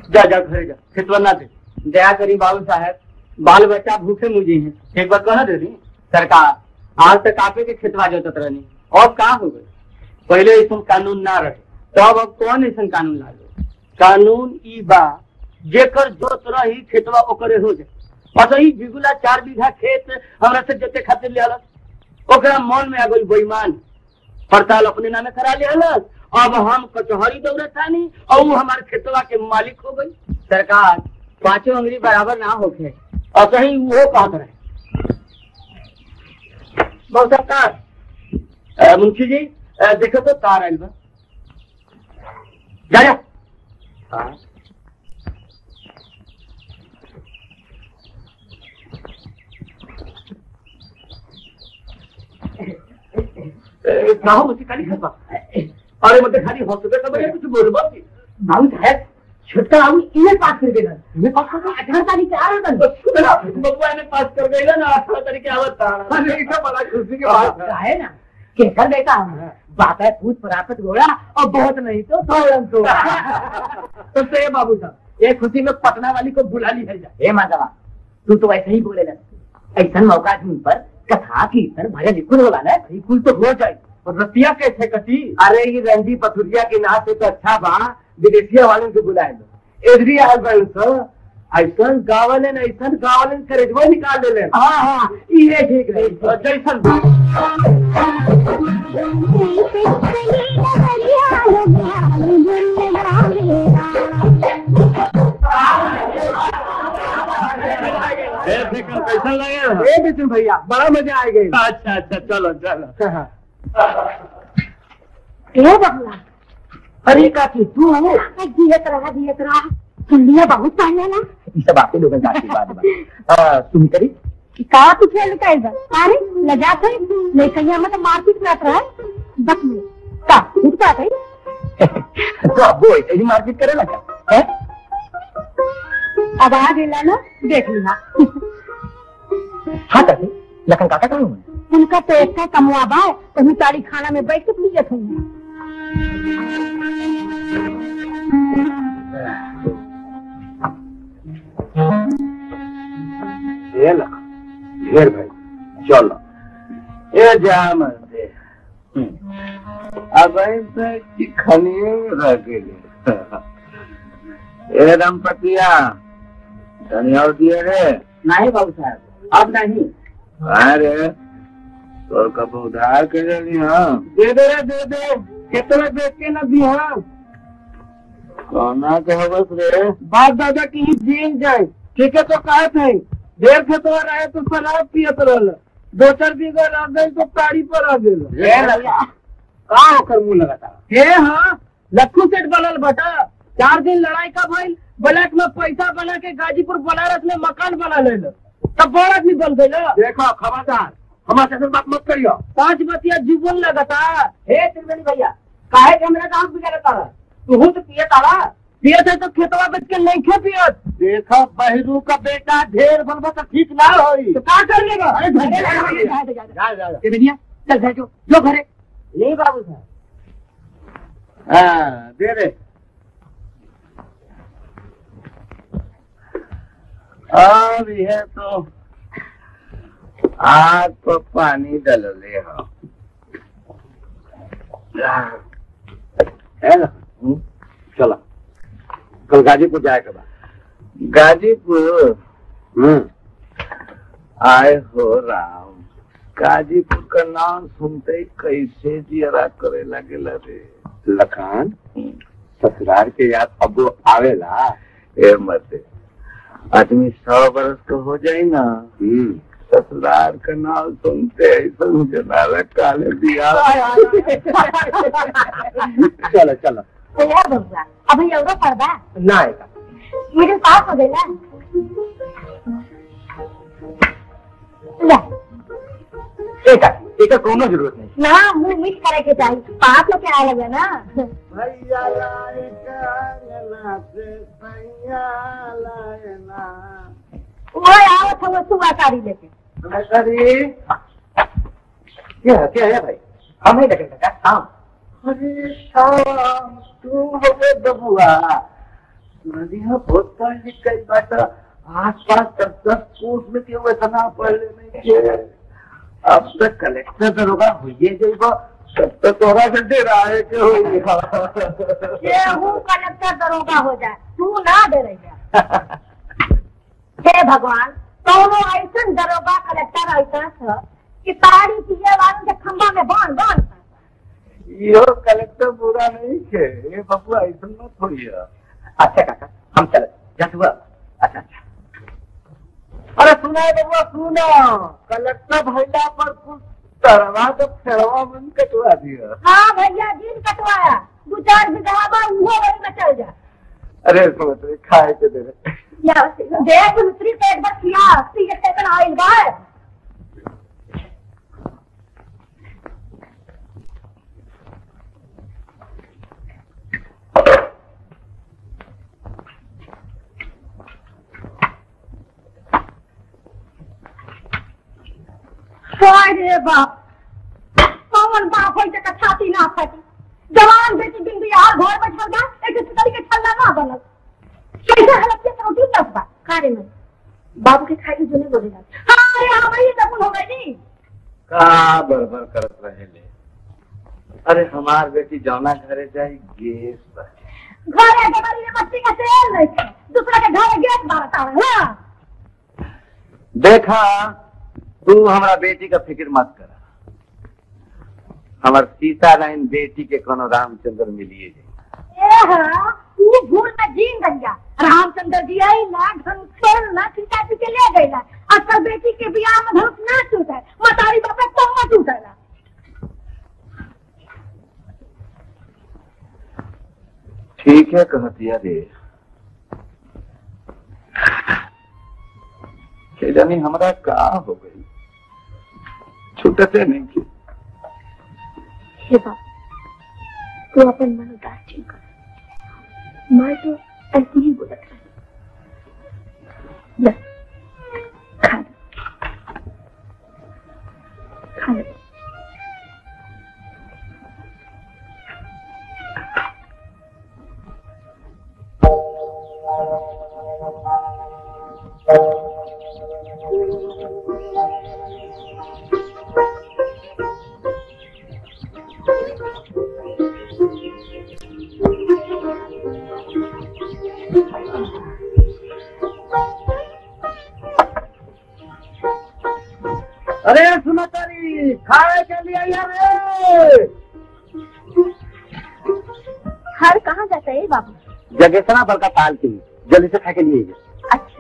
जा जा घरे जा, खेतवा ना दे। दया करी बाबू साहब, बाल बच्चा भूखे मुझे हैं। एक बार कहा दे दी सरकार, आज तक आपे के खेतवा जोतत रहनी, और कहाँ हो गई? पहले ऐसा कानून ना रहे, तब अब कौन ऐसा कानून ला लो? कानून ई बा जेकर जोत रही खेतवा ओकरे हो जाए। और ही बिगुला 4 बीघा खेत हमरा से जोते खातिर ले अलग, ओकरा मन में आ गई बेईमान, पड़ताल अपने नामे करा ले अलग। अब हम कचहरी दौड़त थानी और वो हमारे खेतवा के मालिक हो गई। सरकार, 5 अंगुली बराबर ना होके और कहीं वो कहत रहे। बहुत सरकार, मुंशी जी देखो तो तार आयल बा, जा जा। कहा मुझे खाली खपा, अरे मतलब खाली हॉस्पिटल का बड़े कुछ बोलबो की बाबू साहब, छोटा बाबू इन्हें पास कर देगा, इन्हें पास कर 18 तारीख से आ रहा था। बबुआ ने पास कर गई ना 18 तारीख के आवत था। अरे इसका बड़ा खुशी की बात है ना, केकर बेटा बात है पूछ प्राप्त घोड़ा और बहुत नहीं तो थोड़ा तो से बाबू साहब, ये खुशी में पटना वाली को बुला ली है। जा माधवा, तू तो वैसे ही बोले ना, ऐसा मौका ढूंढ पर कथा कीर्तन भजन लिखुल होला ना, बिल्कुल तो हो जाए। और रतिया कैसे कटी? अरे ये रंडी पथुरिया के नाम से तो अच्छा बा, विदेशिया वालों को बुलाए लो। एधरी आल बन सो ऐसा गावलन करेजवा निकाल दे ले। हाँ हाँ ये ठीक रहे जैसन कैसा लगे बिचन भैया? बड़ा मजा आ गई। अच्छा अच्छा चलो चलो। बबुआ, अरे काकी तू दियत रहा सुनिया बहुत पहले ना, ये सब आपके लोगों का आशीर्वाद। तुम करी का पूछे लुकाई बा? अरे लजा थे ले कहिया मतलब मारपीट करत रहा बस में का उठता है तो अब वो ऐसे ही मारपीट करे ना क्या है? अब आ गेला ना, देख लिया। हाँ काकी, लखन काका कहाँ हुए? उनका तो एक का कमवा बा, तो तारी खाना में बैठ के पियत हुई। ये लखन घेर भाई चलो ये जाम दे अब खनिए रह गए। ए दंपतिया धनी और दिए रे? नहीं बाबू साहब, अब नहीं। अरे तो कब उधार के लिए? हाँ दे दे कितना देख के न दी। हाँ कहना कह बस रे, बाप दादा की ही जीन जाए। ठीक है तो कहा थे देर खेतवा रहे तो शराब पियत रहा, 2-4 बीघा रह गई तो ताड़ी पर आ गए। कहाँ होकर मुँह लगाता हे? हाँ लक्ष्मी सेठ बनल बटा, 4 दिन लड़ाई का भाई, ब्लैक में पैसा बना के गाजीपुर बनारस में मकान बना ले लो, तब बड़ा आदमी बन गई। देखो खबरदार हमारे से बात मत करियो। 5 बतिया जीवन लगाता। हे त्रिवेणी भैया, काहे के मेरा काम बिगाड़ तारा? तू तो पिए तारा, पियत है तो खेतवा बेच के नहीं खे पियत। देखो बहरू का बेटा ढेर बनबा तो ठीक ना होई, तो क्या कर लेगा? अरे चल घर जो घरे नहीं बाबू साहब। हाँ दे दे। अब यह तो आग पर पानी डाल ले। हो चला कल गाजीपुर जाएगा बा। गाजीपुर आए हो राम, गाजीपुर का नाम सुनते ही कैसे जियरा करे लगेला रे। लखान ससुराल के याद अब आवेला। ए मत आदमी 100 बरस का हो जाए ना, ससुराल का नाम सुनते ऐसा मुझे काले दिया। चलो चलो अब एवढं पडदा नाही का मिडिल पास हो गई ना। एक कोनो जरूरत नहीं ना, मुंह मीठ करे के चाहिए, पास होके आए लगे ना। भैया वो आओ था वो सुबह साड़ी लेके। क्या है भाई? हम नहीं लगेगा शाम। अरे शाम तू हो बबुआ, सुनिया बहुत पढ़ लिख गई बात आस-पास 10 कोस में क्यों इतना पढ़ लेने के अब तक कलेक्टर दरोगा हुई जाइबा तब तक तोरा से रहा है कि हो ये हूँ कलेक्टर दरोगा हो जाए तू ना दे रही हे भगवान कौनो ऐसा दरोगा कलेक्टर ऐसा था कि तारी पिए वालों के खंबा में बांध यो कलेक्टर बुरा नहीं है ये बबुआ ऐसा मत होइए। अच्छा काका हम चले जा हुआ। अच्छा अच्छा अरे सुना है बबुआ सुना कलेक्टर भैया पर कुछ तरवा तो फेरवा मन कटवा दिया। हाँ भैया दिन कटवाया 2-4 बीघा वो वही में चल जा। अरे समझ खाए के दे देख दूसरी पेट बस किया सीधे आइल बाय अरे बाप कौन बाप हो के छाती ना फटी जवान बेटी दिन बिहार घर बैठल बा एक दूसरे के छल्ला ना बनल कैसे हालत के रोटी तक बा कारे में बाबू के खाई जो नहीं बोलेगा। हां अरे हमारी तब हो गई का बरबर करत रहे ले। अरे हमार बेटी जौना घरे जाई गैस घरे हमारी बच्ची का तेल नहीं दूसरा के घर गैस बारता है। हां देखा तू हमारा बेटी का फिक्र मत कर हमार सीता लाइन बेटी के कोनो रामचंद्र मिलिए तू भूल में जीन गया रामचंद्र जी आई ना घन ना सीता जी के ले गई अक्सर बेटी के बियाह में धनुष ना टूटे मतारी बापे तो मत टूटेला। ठीक है कहतिया रे के जानी हमारा का हो गई छूटते नहीं की। हे बाप तू अपन मन उदास ठीक कर मैं तो ऐसी ही बोलत रही खा ले अरे सुनतारी खाए के लिए यार हर कहाँ जाता है बाबू जगेसना बड़का ताल के लिए जल्दी से खा के लिए। अच्छा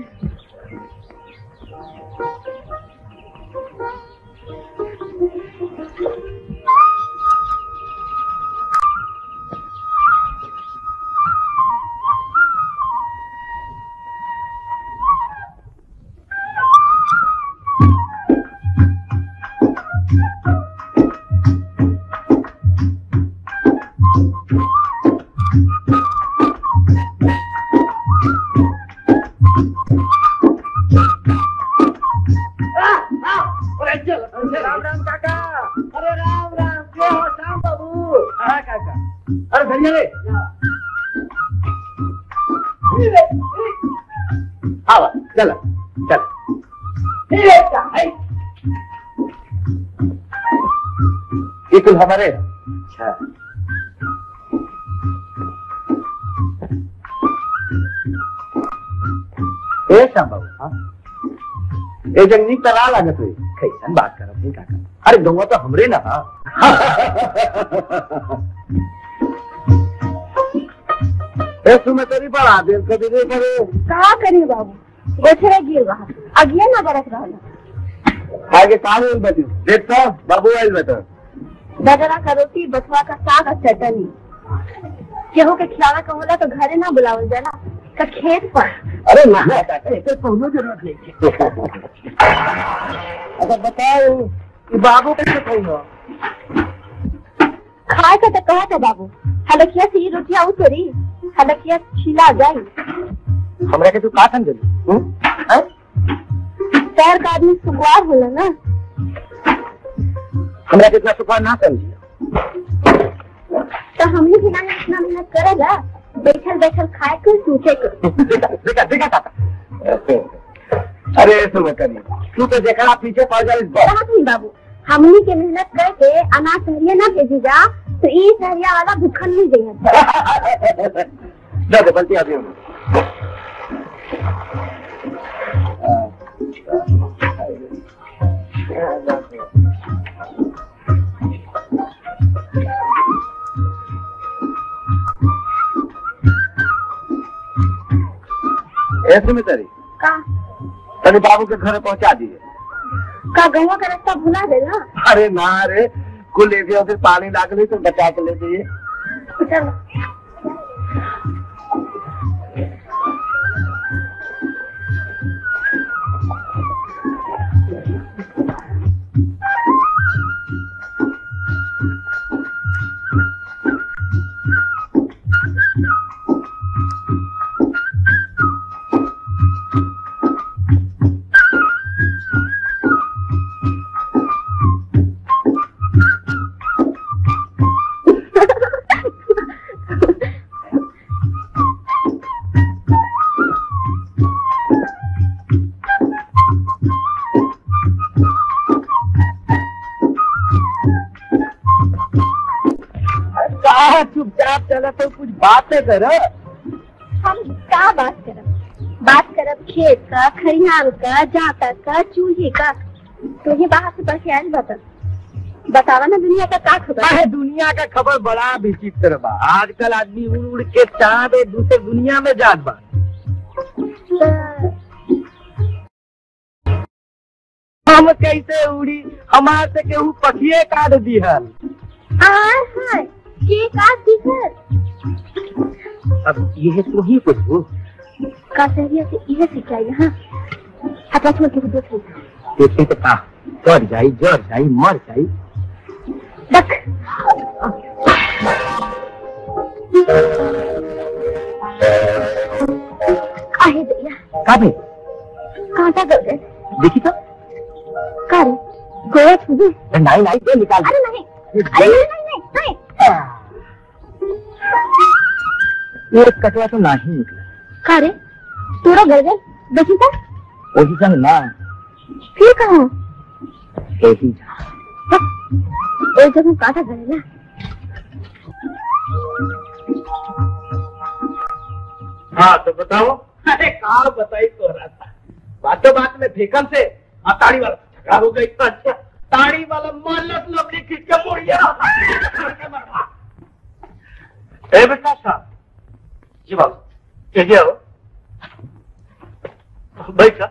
राम राम काका। अरे राम राम क्या हो श्याम बाबू। हाँ काका अरे धनिया रे हाँ चल चल ये कुल हमारे। अच्छा श्याम बाबू हाँ ये जंगनी तला लागत हुई कैसन बात करत है काका। अरे गौवा तो हमरे ना तेरी बड़ा देर कभी नहीं करे कहा करी बाबू गोछरे गिर रहा अगिया ना बरस रहा आगे काले बजे देखता बाबू आई बता बजरा का रोटी बथुआ का साग और चटनी केहू के खिलावा का होला तो घरे ना बुलावल जाला का खेत पर। अरे ना काका कोनो जरूरत नहीं। अच्छा बताओ कि बाबू कैसे खाएगा खाए का तो कहा था बाबू हलकिया से ही रोटियां उतरी हलकिया छिला जाई हमरा के तू का समझली पैर का आदमी सुखवार होला ना हमरा कितना सुखवार ना समझी तो हमने भी ना इतना मेहनत करेगा बैठल बैठल खाए कर सूखे कर देखा अरे सुमतरी तू तो देखा पीछे पड़ जाए नहीं बाबू, हमनी के मेहनत करके अनाज सहरिया ना भेजी जा तो ये सहरिया वाला भूखन नहीं देगा। बल्कि अभी ऐसे में तरी तनी बाबू के घर पहुंचा दिए का गंगा का रास्ता भुला दे ना। अरे ना रे कुल ले उधर पानी लागल तो बचा के ले दिए। चलो चुपचाप चला तो कुछ बात कर। हम क्या बात करब खेत का, खरियान का, जाता का, चूल्हे का। तुझे बाहर से पढ़ के आयल बतावा ना दुनिया का क्या खबर है। दुनिया का खबर बड़ा विचित्र बा। आजकल आदमी उड़ उड़ के चाँद दूसरे दुनिया में जात बा। हम कैसे उड़ी, हमारे से केहू पखिए काट दिहल। अब यह तू ही पूछो का सहरिया से यह सिखाई। हाँ हटा छोड़ के देखो देखे तो का कर जाई, जर जाई, मर जाई। देख आहे भैया काबे कांटा गए देखी तो कारी गोया छुबे नहीं दे निकाल। अरे नहीं ये कटवा तो नहीं निकला। कारे तोरा घर गए देखी था वही संग ना फिर कहाँ ऐसी एक जगह काटा गए ना। हाँ तो बताओ। अरे कहाँ बताई तो रहा था। बात में फेकन से ताड़ी वाला झगड़ा हो गई। अच्छा ताड़ी वाला मालक लवली खींच के मुड़िया। ए बेटा साहब जी बाबू कैसे हो बैठा।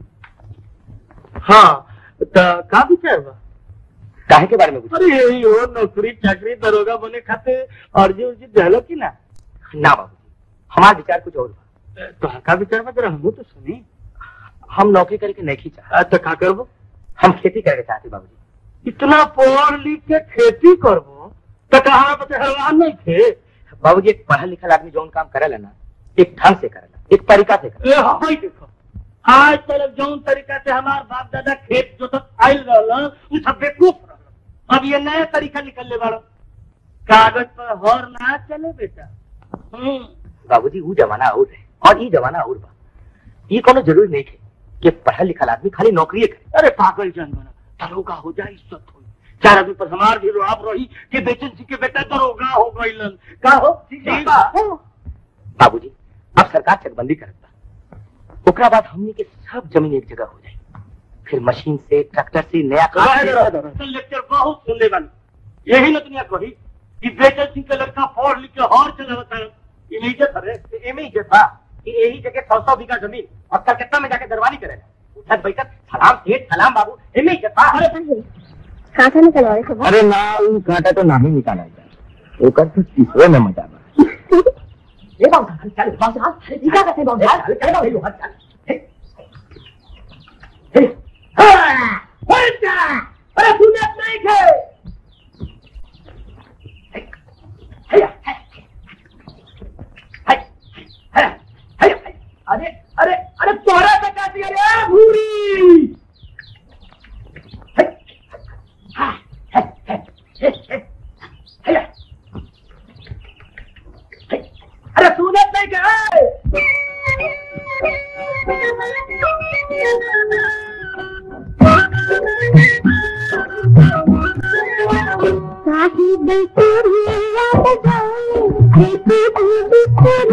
हाँ तो का विचार बा काहे के बारे में? अरे यही हो नौकरी चाकरी दरोगा बने खाते अर्जी उर्जी दहलो की ना बाबू हमारा विचार कुछ और बा। तो का विचार बा जरा हमको तो सुनी। हम नौकरी करके नहीं चाह तो का करबो? हम खेती करके चाहते बाबूजी। इतना पढ़ लिख के खेती करबो तो कहाँ बचे हरवान नहीं थे बाबूजी। एक पढ़ा लिखा आदमी जो काम करेला ना एक ढंग से करेला, एक तरीका से करेला। हाँ देखो आज तक जो तरीका से हमार बाप दादा खेत जो तक आयल रहला उ सब बेवकूफ रहला। अब ये नया तरीका निकलने वाला कागज पर हर ना चले बेटा। बाबूजी वो जमाना और है और ये जमाना और बा। ये कोनो जरूरी नहीं है कि पढ़ा लिखा आदमी खाली नौकरी करे। अरे पागल जन बना दरोगा हो जाए इज्जत हो चार आदमी पर हमार भी आप रही कि बेचन सिंह के बेटा दरोगा हो गईलन का हो। बाबूजी अब सरकार चकबंदी करता ओकरा बाद हमने के सब जमीन एक जगह हो जाए फिर मशीन से ट्रैक्टर से नया लेक्चर बहुत सुन ले बनी। यही न दुनिया कही कि बेचन सिंह के लड़का पढ़ लिख के हर चलावता है इज्जत है इज्जत बा कि यही जगह 100 बीघा जमीन और कलकत्ता में जाके दरबारी करेगा उठक बैठक सलाम सेठ सलाम बाबू इमें इज्जत बा। कांटा निकलवा रहे। अरे ना वो कांटा तो नहीं निकाला जाए ओकर तो तीसरे में मजा बा। ये बाबू चल बाबू हां ठीक है बाबू चल चल बाबू हां चल हां अरे तूने नहीं खे अरे अरे अरे तोरा बचा दिया रे भूरी। अरे तू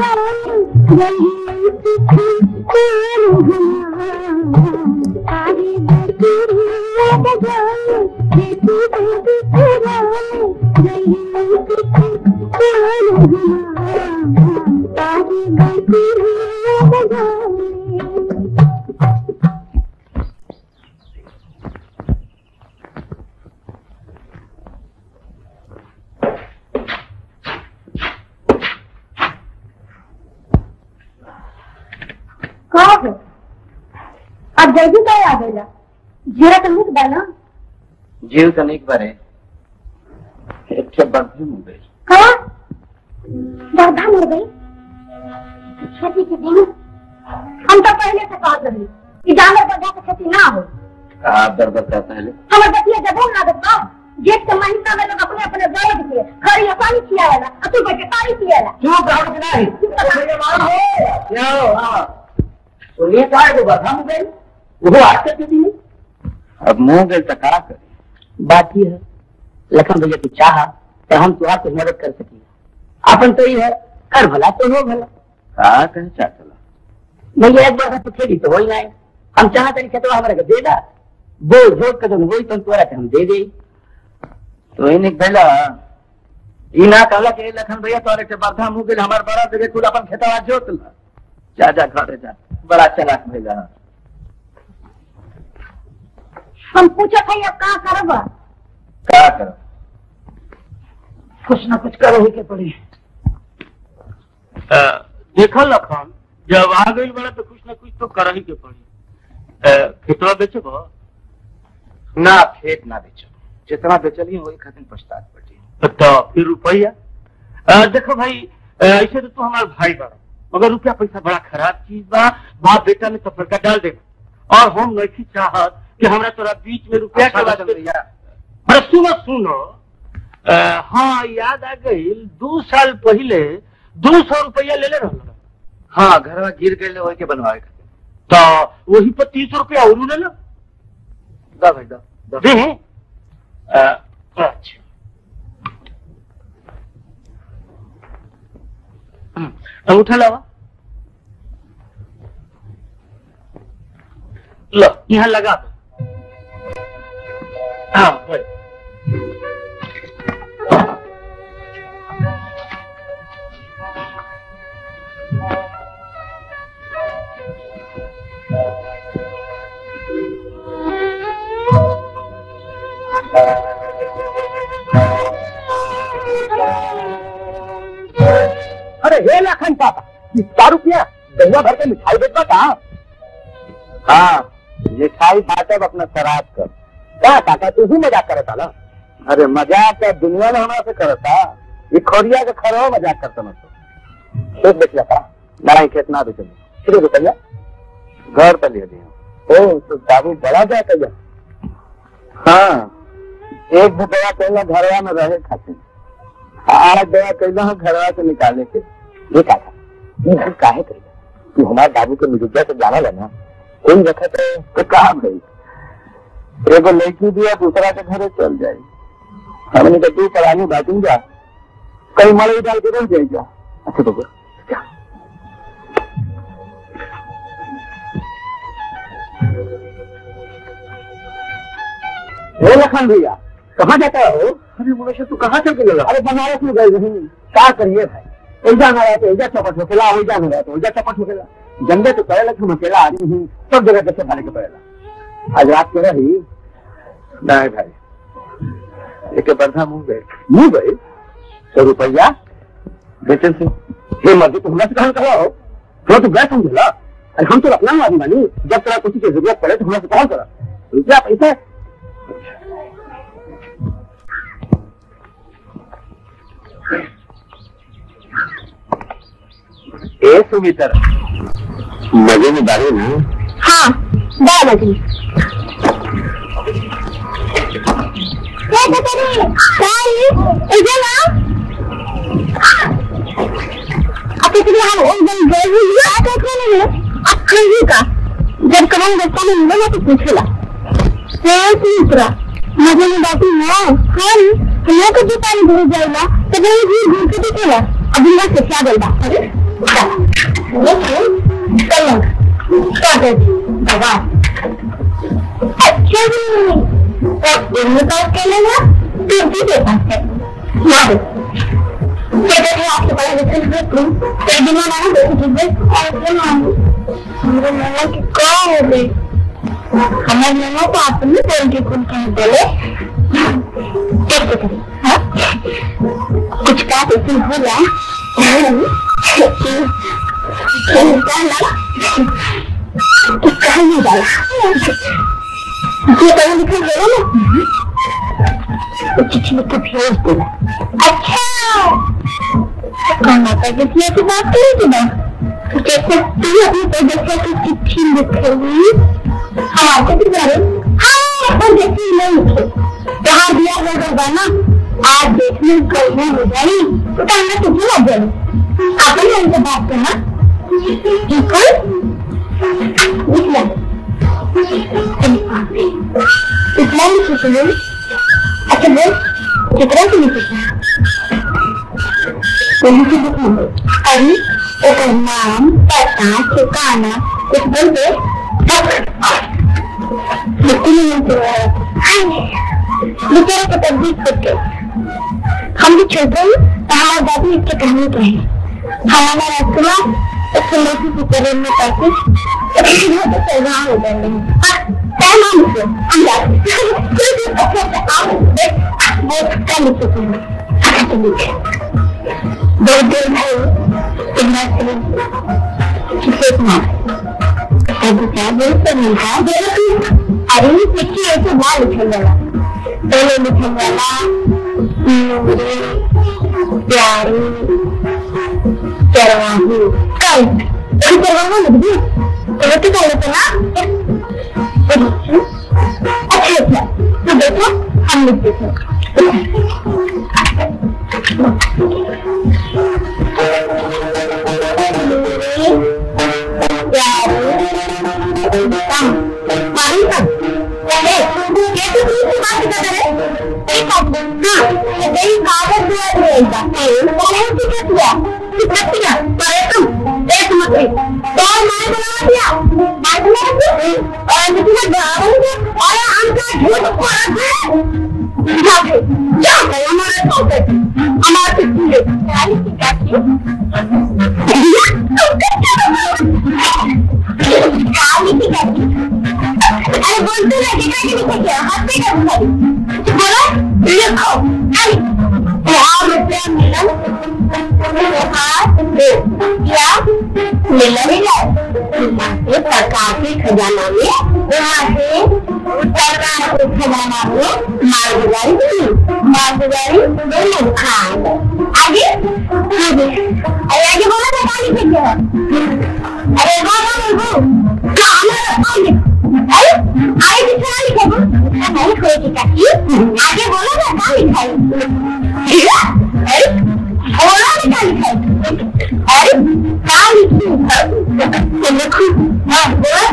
अब जल्दी कहीं आ गया जीरा तो नहीं बना जीव तो नहीं बने एक बर्धा मुड़ गई कहाँ बर्धा मुड़ गई खेती के दिन हम तो पहले से कहा रही कि जानवर बर्धा की खेती ना हो आप दरबार का पहले हमारे बतिया जब ना देखा जेठ के महीना में लोग अपने अपने बैठ के खड़ी पानी पियाला तू बैठ के पानी पियाला क्यों गाँव नहीं क्या सुनिए क्या है वो बर्धा मुड़ गई वो आज तक नहीं अब मुंह गए तो क्या करे बात ही है लखन भैया की चाह तो हम तुम्हार कुछ मदद कर सकी अपन तो ही है कर भला तो हो भला कहा कहीं चाहला भैया एक बार तो खेली तो हो ही ना हम चाहते नहीं तो हमारे को दे दा वो जोड़ कर हो तो तुम्हारा हम दे दे तो इन्हें पहला इना कहला के लखन भैया तोरे के बर्धा मुंह गए हमारे बड़ा जगह खुद अपन खेतवा जोत ला जा जा घरे जा बड़ा चलाक भैया हम पूछा था अब कहा करब क्या करो कुछ ना कुछ करो ही के पड़ी देखो लखन जब आ गई बड़ा तो कुछ ना कुछ तो कर ही के पड़ी खेतवा बेचब ना खेत ना बेचो जितना बेचलिए वही खातिर पछतात पड़ी तो फिर रुपया देखो भाई ऐसे तो तू हमारा भाई बड़ा मगर रुपया पैसा बड़ा खराब चीज बा बाप बेटा में तफरका डाल देगा और हम नहीं चाहत कि हमरा तोरा बीच में रुपया के बात भैया अरे सुनो हाँ याद आ गई 2 साल पहले 200 रुपया ले रहा हाँ घर में गिर गए वही के बनवाए तो वही पर 30 रुपया और ले लो दा भाई दा दे अच्छा अंगूठा लावा लो यहाँ लगा दो हाँ भाई अरे हे लखन पापा 4 रुपया दहिया भर के मिठाई बेचवा कहाँ हाँ ये खाई बाटब अपना शराब कर क्या काका तू ही मजाक करता ना अरे मजाक दुनिया में हमारा से करता ये खोरिया का खरो मजाक करता मैं खेत बेच जाता नहीं खेत ना बेचे 3 रुपया घर पर ले दिया ओ तो बाबू बड़ा जाता है हाँ एक भी दया कहना घरवा में रहे खाते आज दया कहना हम घरवा से निकाले के ये काका काहे करेगा तू हमारे बाबू के मिर्जा से जाना लेना कोई रखा तो कहा भाई एगो लड़की दिया दूसरा के घरे चल जाए हमने तो 2 परानी बाटूं जा कहीं मड़ई डाल के रह जाएगा अच्छा बाबू हे लखन भैया कहाँ जाता हो? अरे मुझे तू कहाँ चल के लगा? अरे बनारस में गई नहीं क्या करिए भाई ऐजा न रहा तो ऐजा चौपट हो खेला ऐजा न रहा तो ऐजा चौपट हो खेला जंगे तो पहले हम अकेला आदमी हूँ सब जगह कैसे भाने के पड़ेगा आज रात के रही नहीं भाई एक बर्धा मुंह गए 100 रुपया बेचन से ये मर्जी तो हमरा से कहाँ कहा हो तो गए समझेला अरे हम तो अपना आदमी बनी जब तेरा किसी की जरूरत पड़े तो हमरा से कौन करा रुपया पैसा ए सुमित्र मजे में डाले ना हाँ डाल दी जब करूँ बच्चा में मिलेगा तो पूछेगा मजे में बाकी है हम को जो पानी भूल जाएगा तो वही घूर घूर के देखेगा अभी से क्या बोल रहा चलो भगवान अच्छा जी दोनों पास कर लेना तो भी दे पास है आपके बड़ा दिमाग आना मेरे मामा की कौन हो गई हमारे मामा को आपने बोल के कौन कहीं बोले कुछ बात ऐसी हो जाए कहा नहीं डाला ये पढ़ा लिखा गया ना चिट्ठी लिख के भेज देना अच्छा माता किसी ऐसी बात करी थी ना जैसे तू अपनी प्रोजेक्ट की चिट्ठी लिखेगी हमारे भी जा रहे हाँ प्रोजेक्ट नहीं लिखे जहाँ दिया होगा ना आज देखने कल में हो जाए तो कहना तुझे लग जाए आपने उनसे बात करना ठीक है निकला इतना लिखे सुनो अच्छा बोल चित्रा से लिखे अरे उसका नाम पता ठिकाना कुछ बोल दे बेचारा को तकलीफ होते हम भी छोटे हैं तो हमारे दादी इसकी कहानी क्या है हमारा रास्ता एक लोग की तरह में पैसे तो सजा हो जाएंगे दो दिन है अरे चिट्ठी ऐसे बाहर लिखने वाला पहले लिखने वाला प्यारी चरवाही कल चरवाहा लिख दी तो रोटी खा लेते ना अच्छा अच्छा तो देखो हम लिख देते खजाना में वहाँ से खजाना में मालगुजारी दोनों खाए आगे आगे आगे बोला था कहाँ लिखे अरे बाबा अरे आगे कितना लिखे नहीं खोए की काकी आगे बोला था कहाँ लिखा अरे बोला था कहाँ लिखा अरे कहाँ लिखी देखो हाँ बोला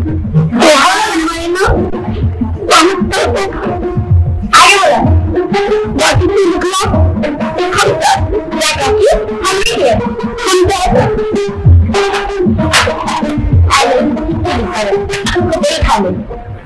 आगे बोला बाकी नहीं लिखला हम क्या काकी हम नहीं है हम देखा ले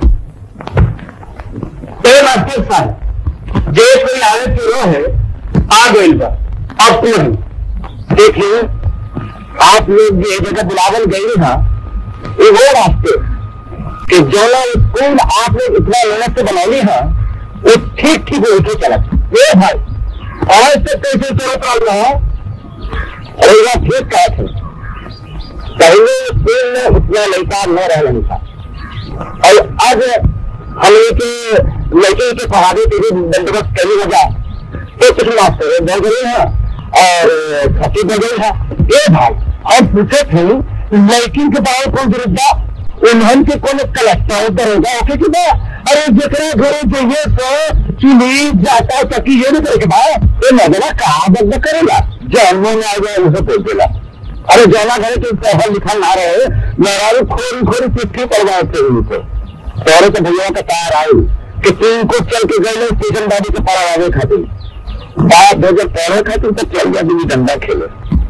तेरे मास्टर साहब जे कोई आवे क्यों है आ गई बा अब तो नहीं देखिए आप लोग ये जगह बुलावल गए था ये वो रास्ते कि जो स्कूल आप लोग इतना मेहनत से बनौली है वो ठीक ठीक उठे चला ये भाई और से कैसे चल रहा है और यह ठीक कहा थे पहले स्कूल में उतना लड़का न रह नहीं था और अब हम के लड़के के पढ़ाने के लिए बंदोबस्त कहीं हो जाए तो कुछ मास्टर बढ़ गए हैं और खर्चे बढ़ गए हैं ये भाई हम पूछे थे लड़की के बारे कौन जरूरत उन्हन के कौन कलेक्टर दरोगा ओके कि बा अरे जकरा घरे चाहिए तो चुनी जाता चकी ये नहीं करे के भाई ये नजरा कहा बंद करेगा जन्म में आ जाए उसे बोल देगा अरे जाना घरे तो पढ़ा लिखा ना रहे मेरा खोरी खोरी चिट्ठी पढ़वाए थे उनको तोरे तो भैया का तार आई कि तुमको चल के गए स्टेशन दादी के पढ़ावे खातिर बात हो जब पढ़े खातिर तो चल जा दी डंडा खेले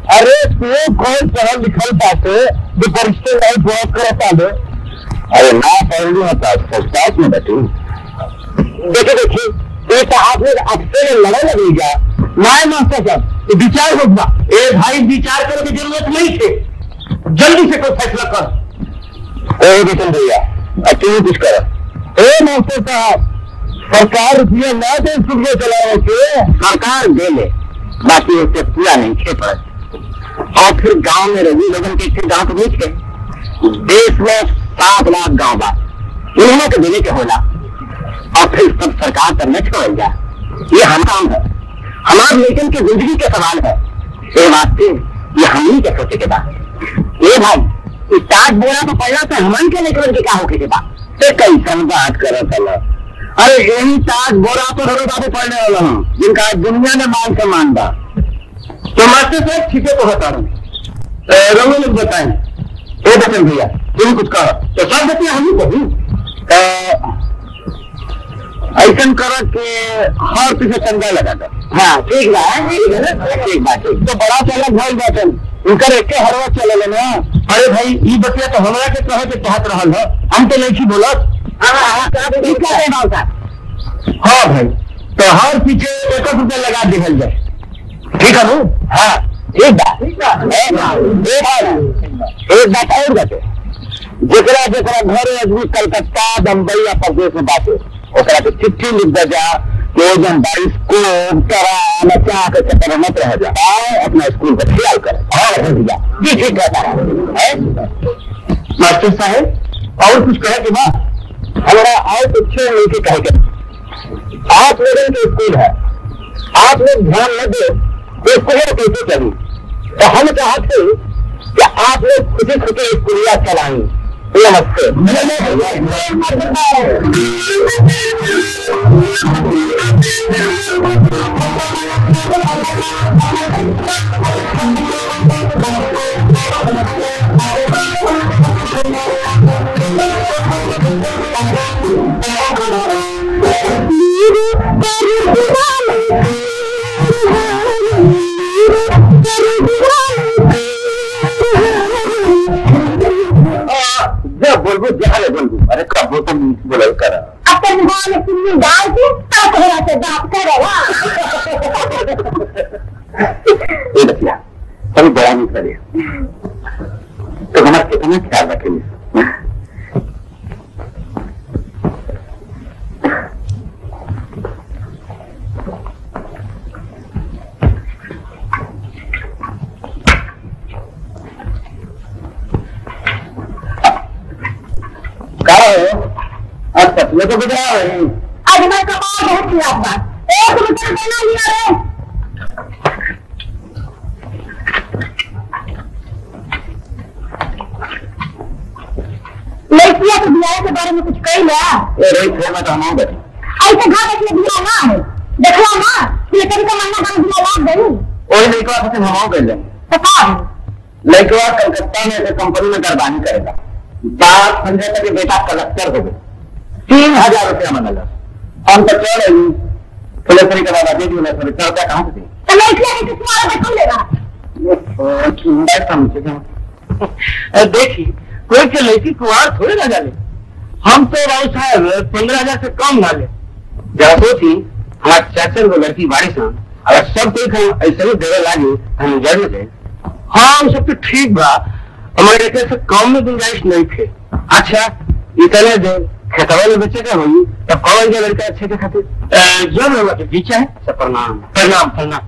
अरे तू कौन पढ़ल लिखल पाते जो परिश्रम नहीं बहुत करता दे। अरे ना पढ़ होता साथ में बैठी। देखिए ये तो आप लोग आपसे लड़ाई लगेगा ना मास्टर साहब, विचार होगा। ए भाई विचार करने की जरूरत नहीं थे, जल्दी से कोई फैसला कर। ए बेटन भैया अच्छी कुछ करो। ए मास्टर साहब सरकार रुपया ना दे स्कूल में चलाओ के, सरकार दे ले बाकी उससे पूरा नहीं खे पर। और फिर गांव में रही लोगों के फिर गांव को बेच के देश में 7 लाख गांव बा इन्होंने को देने के होला और फिर सब सरकार पर न छोड़ जा। ये हम काम है, हमारे लेकिन की जिंदगी के सवाल है। ये बात थी ये हम के सोचे के बाद। ये भाई स्टार्ट बोला तो पहला तो हमन के लेकर के क्या होके के बाद तो कैसन बात करो चलो। अरे यही ताज बोरा तो हरो बाबू पढ़ने वाला हूँ जिनका दुनिया में मान सम्मान बा। तो मास्टर साहब ठीक है तो बता रहा हूँ रंगो लोग बताएं। ए बचन भैया तुम कुछ करो तो सब बच्चे हम ही कहूँ ऐसा करो कि हर पीछे चंदा लगा दो। हाँ ठीक है ठीक बात तो बड़ा चला भाई बचन उनका एक हरवा चले लेना। अरे भाई ये बतिया तो हमारा के कहे के तहत रहल है, हम तो नहीं बोलत। हाँ भाई तो हर पीछे 1 रुपया लगा दिहल जाए, ठीक है नू? हाँ ठीक बात। एक बात और बचे जरा जरा घर आदमी कलकत्ता बम्बई या प्रदेश में बाटे ओकरा के चिट्ठी लिख दे जा कि जन बारिश को करा नचा के चक्कर मत रह जा, अपना स्कूल का ख्याल करे और जी ठीक रहता है। मास्टर साहब और कुछ कहे कि बात हमारा और कुछ नहीं के कहे के आप लोगों के स्कूल है, आप लोग ध्यान न दे तो स्कूल कैसे चली। तो हम चाहते कि आप लोग खुशी खुशी स्कूलिया चलाएं। नमस्ते। बोलबो जहाँ बोलबो अरे कब तो बोला करा अपन गाँव में चुन्नी डाल के तब थोड़ा से बात करेगा। ये बच्चिया कभी बड़ा नहीं करे तो हमारा कितना ख्याल रखेंगे। सपने तो गुजरा है आज मैं कमाल बहुत किया आपका 1 रुपया देना लिया रे। लड़किया के बियाह के बारे में कुछ कही लिया मैं तो हम ऐसे घर बैठने दिया ना है देखला ना कभी का महीना का दिया लाभ दे वही लड़का से हम कर लें तो का लड़का कलकत्ता में ऐसे कंपनी में करवानी करेगा। बात संजय का बेटा कलेक्टर हो गए 3000 रुपया मंगल हम तो चल रही पुलिस के बाद दे दी रुपया कहाँ से तो लड़किया के तुम्हारा देखो लेगा समझे। देखी कोई के लड़की कुआर थोड़े ना जाने, हम तो राव साहब 15,000 से कम ना ले। जब सोची हमारे चाचर को लड़की बारिश अगर सब कोई ऐसे ही देवे लागे हम जन्म थे। हाँ सब तो ठीक बा हमारे से कम में गुंजाइश नहीं थे। अच्छा इतने दे खेतवा में बच्चे का होगी तब कौन के लड़का अच्छे के खातिर जब होगा तो बीचा है सब प्रणाम प्रणाम प्रणाम।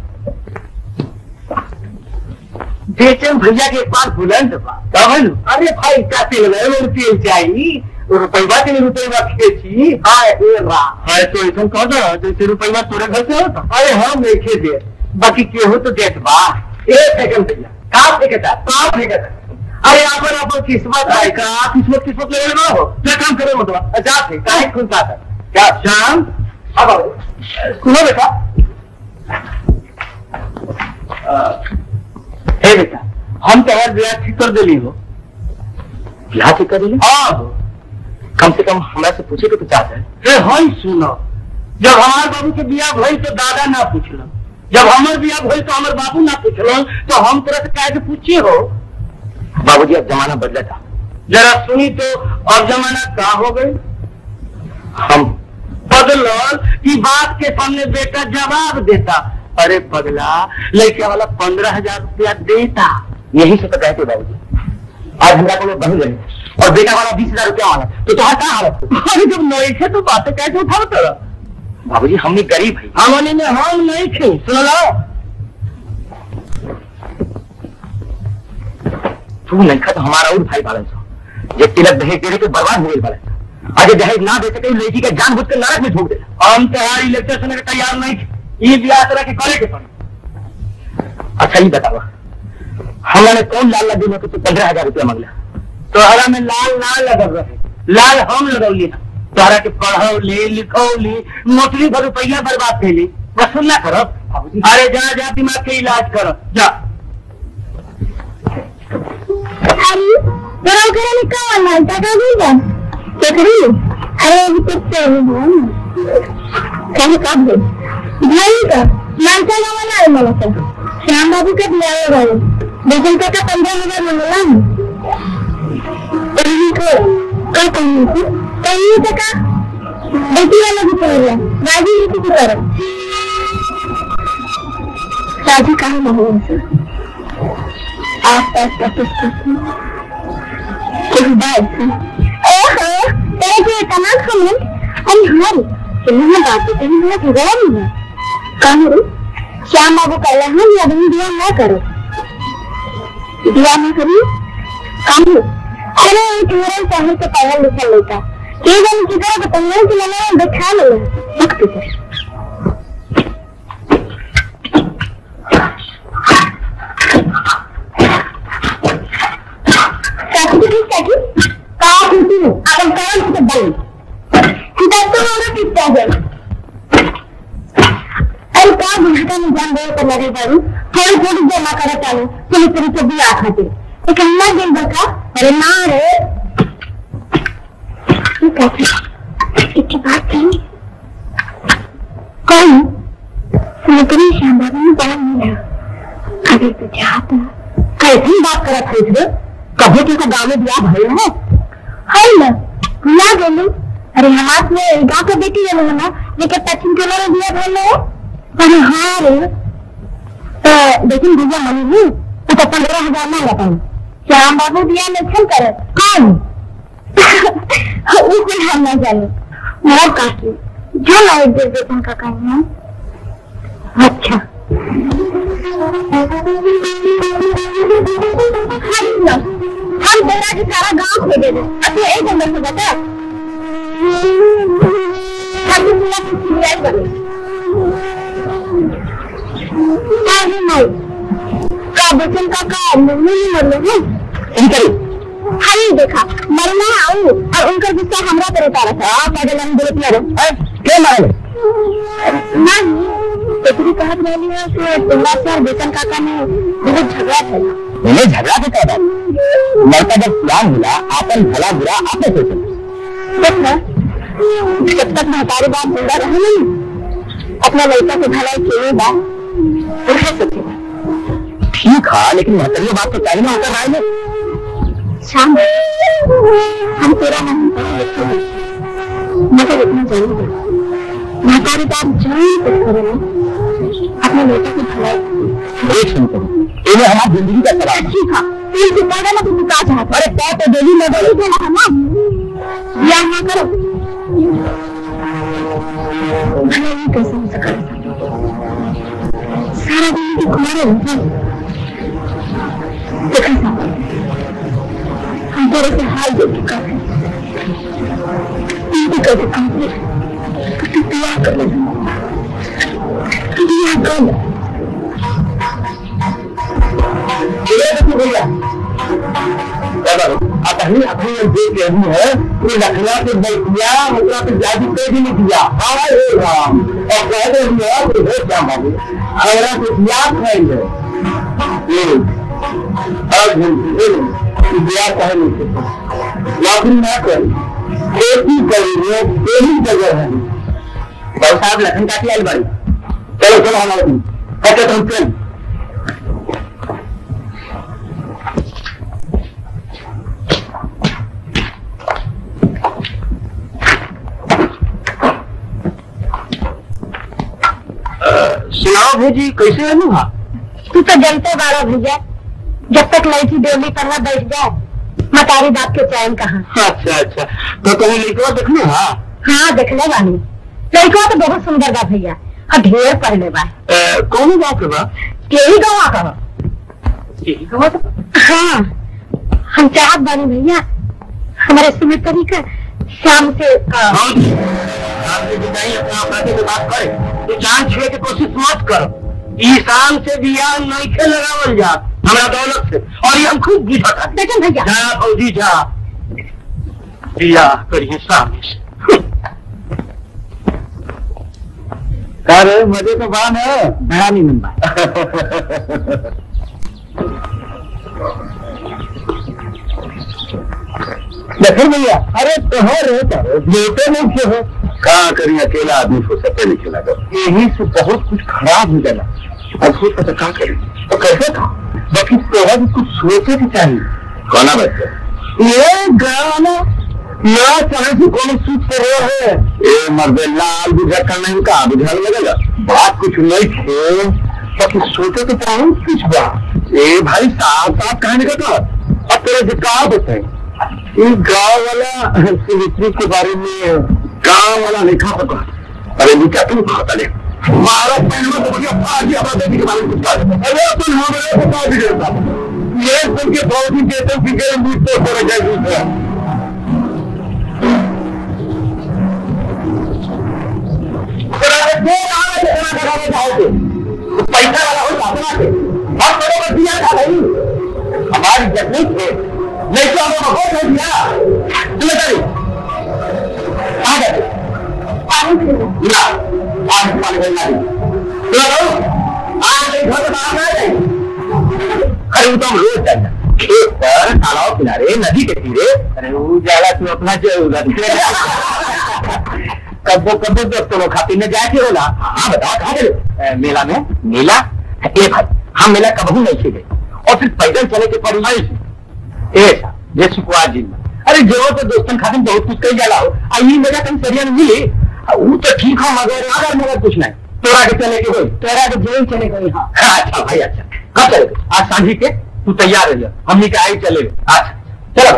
बेचन भैया के पास बुलंद अरे भाई काफी रुपये चाहिए रुपया के रुपया खेची है तो ऐसा कह जैसे रुपया तोरे घर से होता। अरे हम नहीं दे बाकी केहू तो देख बा 1 सेकंड भैया काफ फेंकता अरे अपन अपन किस्मत है का किस्मत लगे ना हो क्या काम करे मतलब जाते काहे खुलता था क्या शाम अब सुनो बेटा हे बेटा हम तो यार ब्याह ठीक कर दिली हो। ब्याह ठीक कर दिली? हाँ कम से कम हमारे से पूछे तो चाहते हैं। हाँ सुनो जब हमारे बाबू के ब्याह भाई तो दादा ना पूछल जब हमार बियाह भइल तो हमार बाबू ना पूछलन तो हम तरह से काहे के पूछी हो? बाबूजी अब जमाना बदला था। जरा सुनी तो अब जमाना का हो गई? हम बदलल की बात के सामने बेटा जवाब देता, अरे पगला लड़के वाला 15,000 रुपया देता। यही से तो कहते बाबूजी, आज हमरा को बन गए और बेटा वाला 20,000 रुपया वाला, तो तुम्हारा क्या हालत है? अरे जब नहीं थे तो बातें कैसे उठाओ तेरा? बाबूजी हमने गरीब है। हमने में हम नहीं थे, सुन लो। तू नहीं खा तो हमारा और भाई बालन जो तिलक दहेज दे के बर्बाद हो गई बालन। आज दहेज ना दे सके लड़की का जानबूझ कर नरक में झोंक दे। हम तुम्हारी लेक्चर सुनने के तैयार नहीं थे, ये ब्याह तरह के करे के पड़े। अच्छा ही बतावा, हमने कौन लाल लगे तो 15,000 रुपया मांगला? तोहरा में लाल ना लगल रहे, लाल हम लगौली ना। तोहरा के पढ़ौली लिखौली मोटरी भर रुपया बर्बाद कैली, बस सुनना करो। अरे जा जा दिमाग के इलाज करो जा। अरे तेरा घर में क्या वाला है? टाका नहीं जा क्या करी? अरे अभी तक तो कहीं कब दे भाई का लालचा वाला है मला से श्याम बाबू के दिया है भाई लेकिन का 15,000 मंगला है को का कहीं से कहीं से का बेटी वाला भी कर रहा राजी की कर राजी कहाँ नहीं है आप पास का कुछ बात ओहो तेरे इतना कमेंट अरे हमारी कितना बातें कहीं ना झगड़ा नहीं है कहाँ श्याम बाबू कल हम अभी दिया ना करो दिया ना करिए कम अरे तुम्हारे चाहे तो पढ़ा लिखा लेता केवल की तरह बताना कि मैंने दिखा लिया वक्त पर अपन काम से बन तो हमारा पिता है अरे क्या बुझता नहीं जान रहे कर लगे बारू थोड़ी थोड़ी जमा करा चालू तुम तेरी तो भी आ खाते एक अन्ना दिन बका अरे ना रे तू कैसे इसकी बात कहीं कौन सुनकरी श्याम बाबू ने जान नहीं रहा अगर तू चाहता कैसी बात करा था कभी तो गाँव में ब्याह भयो है हाय ना ना बोलू अरे हाथ में गाँव का बेटी है ना लेकिन पश्चिम के में दिया भैया है अरे हाँ रे तो लेकिन भैया मनी नहीं तो 15,000 ना लगाऊ श्याम बाबू दिया लक्षण करे कौन वो कोई हम ना जाने मोर काकी जो लाए दे बेतन का कहना अच्छा हम तेरा की सारा गांव खो दे अपने एक नंबर से बता हम पूरा किसी कर नहीं का बचन का नहीं मरने हैं हरी देखा मरना आऊ और उनका गुस्सा हमरा पर उतारा था आप बदल हम बोलते रहो क्या मारे नहीं तेरी कहत रही है कि तुमरा सर बेतन काका ने बहुत झगड़ा था मैंने झगड़ा तो क्या बात मरता जब प्लान मिला आपन भला बुरा आपने सोचा देखना जब तक हमारे बाप जिंदा रहे नहीं अपना लड़का को भलाई चाहिए बात उन्हें सोचेगा ठीक है लेकिन महत्वपूर्ण बात तो चाहिए ना होता भाई शाम हम तेरा नहीं मगर इतना जरूर है हमारे बाप जरूर कुछ करेंगे अपने बेटे की भलाई एक सुनते इन्हें हमारी जिंदगी का सवाल ठीक है तीन से पहले ना तुम कहा चाहते अरे क्या तो डेली में बोली थे ना हम ब्याह ना करो भले ही कैसे हो सका सारा दिन की कुमारे रहता देखा हम तेरे से हाल देख चुका है इनकी कैसे कंप्लीट तू ब्याह कर ले ब्याह कर ले अपनी अपनी देख रही है कि लखनऊ से बैठिया मतलब तो जाति कोई भी नहीं दिया राम और कह रही है कि हो क्या मालूम हमारा कुछ याद है ब्याह कह नहीं सकते नौकरी ना कर खेती करेंगे तेरी जगह है भाई साहब लखन काटी आई बड़ी चलो चलो हमारे अच्छा तुम चल। सुनाओ भेजी, कैसे है नुहा? तू तो जनते बारा भैया, जब तक लड़की डोली पर बैठ जाए मतारी बाप के चैन कहाँ। अच्छा अच्छा, तो कहीं लड़का देखने? हाँ देखने वाली लड़का तो बहुत सुंदर बा भैया, और ढेर पढ़ने बा। कौन गाँव के बा? यही गाँव का। यही गाँव का? हाँ, हम चाहत बानी भैया हमारे सिमेटरी का शाम से अपना बात करे तो जान छुए की कोशिश मत करो। ईशान से बिया नहीं खे लगावल जा हमारा दौलत से, और ये हम खुद बुझा था। लेकिन भैया जा फौजी जा, बिया करिए सामने से। मजे तो बान है, बड़ा नहीं मिलता। देखिए भैया, अरे बेटे नहीं क्यों हो? कहाँ करी, अकेला आदमी को सपे नहीं खिला कर, यही से बहुत कुछ खराब हो जाना। अब सोच पता क्या करें तो कैसे था, बाकी तोरा भी कुछ सोचे की चाहिए। कौना बच्चे ये गाना ना चाहे से कौन सूट पर है, ये मर्दे लाल बुझा करने में कहा बुझा लगेगा। बात कुछ नहीं थे, बाकी सोचे तो चाहूँ कुछ बात। ये भाई साफ साफ कहने का था। अब तेरे जिक्का बताए गाँव वाला सिमिट्री के बारे में, गाँव वाला नहीं खा पता। अरे नीचा तुम खाता ले मारा पहनवा तो बढ़िया आबादी के बारे में कुछ अरे तुम हमारे बता भी देता ये सुन के बहुत ही कहते हैं फिर मूड तो हो जाए दूसरा। पैसा वाला हो अपना से और बड़े दिया था भाई, हमारी जतनी थे नहीं तो हमें बहुत है दिया। तुम्हें आ गए ना आज पानी भरना आज घर बाहर अरे तो हम रोज जाना खेत पर, तालाब किनारे, नदी के तीरे। अरे वो जाला तू अपना कब्बो कब्बो दोस्तों लोग खा पीने जाए थे बोला। हाँ बताओ कहाँ गए? मेला में। मेला ए भाई हम मेला कबहू नहीं थे गए, और फिर पैदल चले के पड़ी ऐसा जैसे कुआर जी में। अरे जो तो दोस्तों खाते बहुत कुछ कही जाला हो, आई मेरा कहीं सरिया नहीं मिली वो तो ठीक हो, मगर मेरा कुछ नहीं। तोरा के चले के तोरा के जेल चले गई। हाँ अच्छा भाई अच्छा, कब चले? आज सांझी के तू तैयार रहिए, हमने के आई चले। अच्छा चलो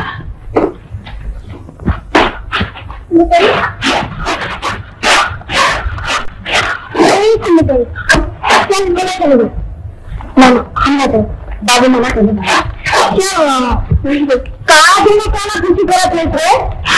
बाबू मना कर खुशी करत नहीं थे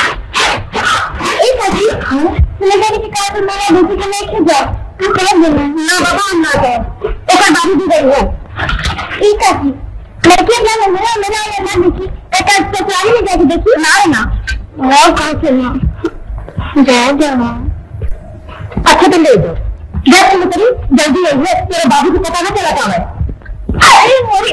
ना बाबा हम ना गए एक बाबू भी गई है लड़कियां क्या मेरा मेरा ये ना देखी एक ससुराली में जाके देखी ना है ना और कहाँ से ना जाओ जाओ। अच्छा तो ले दो जल्दी आई है, तेरे बाबू को पता ना चला था मैं। अरे मोरी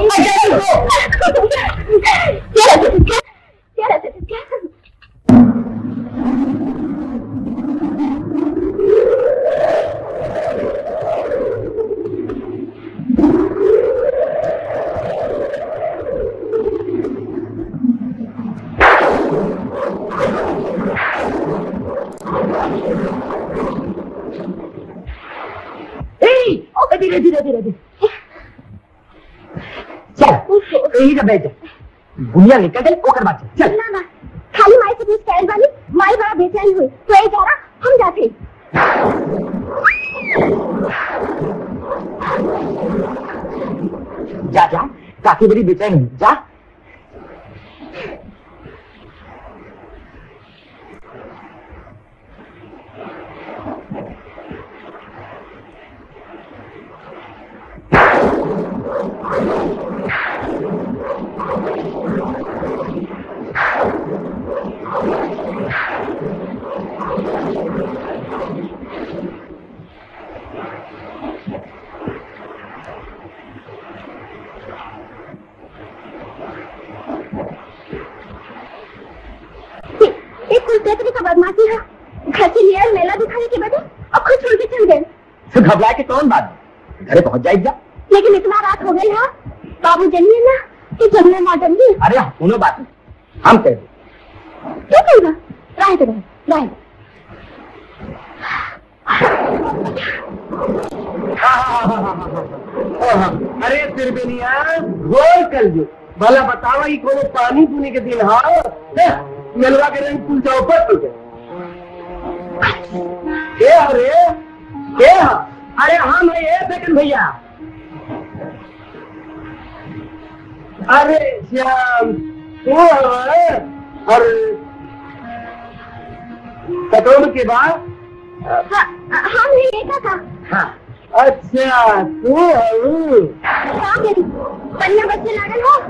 धीरे धीरे धीरे धीरे चल यही का बैठ दुनिया निकल गई ओकर बात चल ना ना खाली माई से पूछ कैल वाली माई बड़ा बेचैन हुई तो ये जा रहा हम जाते जा जा काकी बड़ी बेचैन हुई जा। बदमाशी है घर से लिया मेला दिखाने के बदले और खुद छोड़ के चल गए। तो घबरा के कौन बात घरे पहुंच जाएगा। लेकिन इतना रात हो गई है बाबू जनिए ना कि जमने ना जमने। अरे सुनो बात हम कह दे क्यों कहेगा राय दे राय। अरे त्रिवेणिया घोर कर जो भला बतावा ही कोनो पानी पीने के दिन हाँ मेलवा के रंग पुल चौपट हो गए के अरे हम है ये सेकंड भैया। अरे श्याम तू और कटोल के बाद हम ही देखा था। हाँ अच्छा तू पन्ना बच्चे लागल हो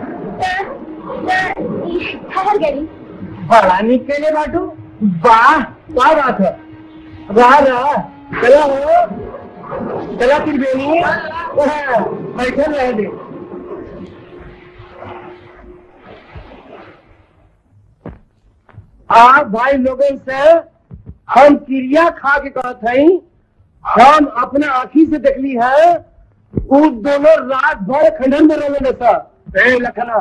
ठहर गई। बड़ा निकले बाटू वाह क्या बात है रहा चला हो चला त्रिवेणी बैठे रह दे। आप भाई लोगों से हम क्रिया खा के कहत हई हम अपने आँखी से देखली है वो दोनों रात भर खंडन में रहे सर लखना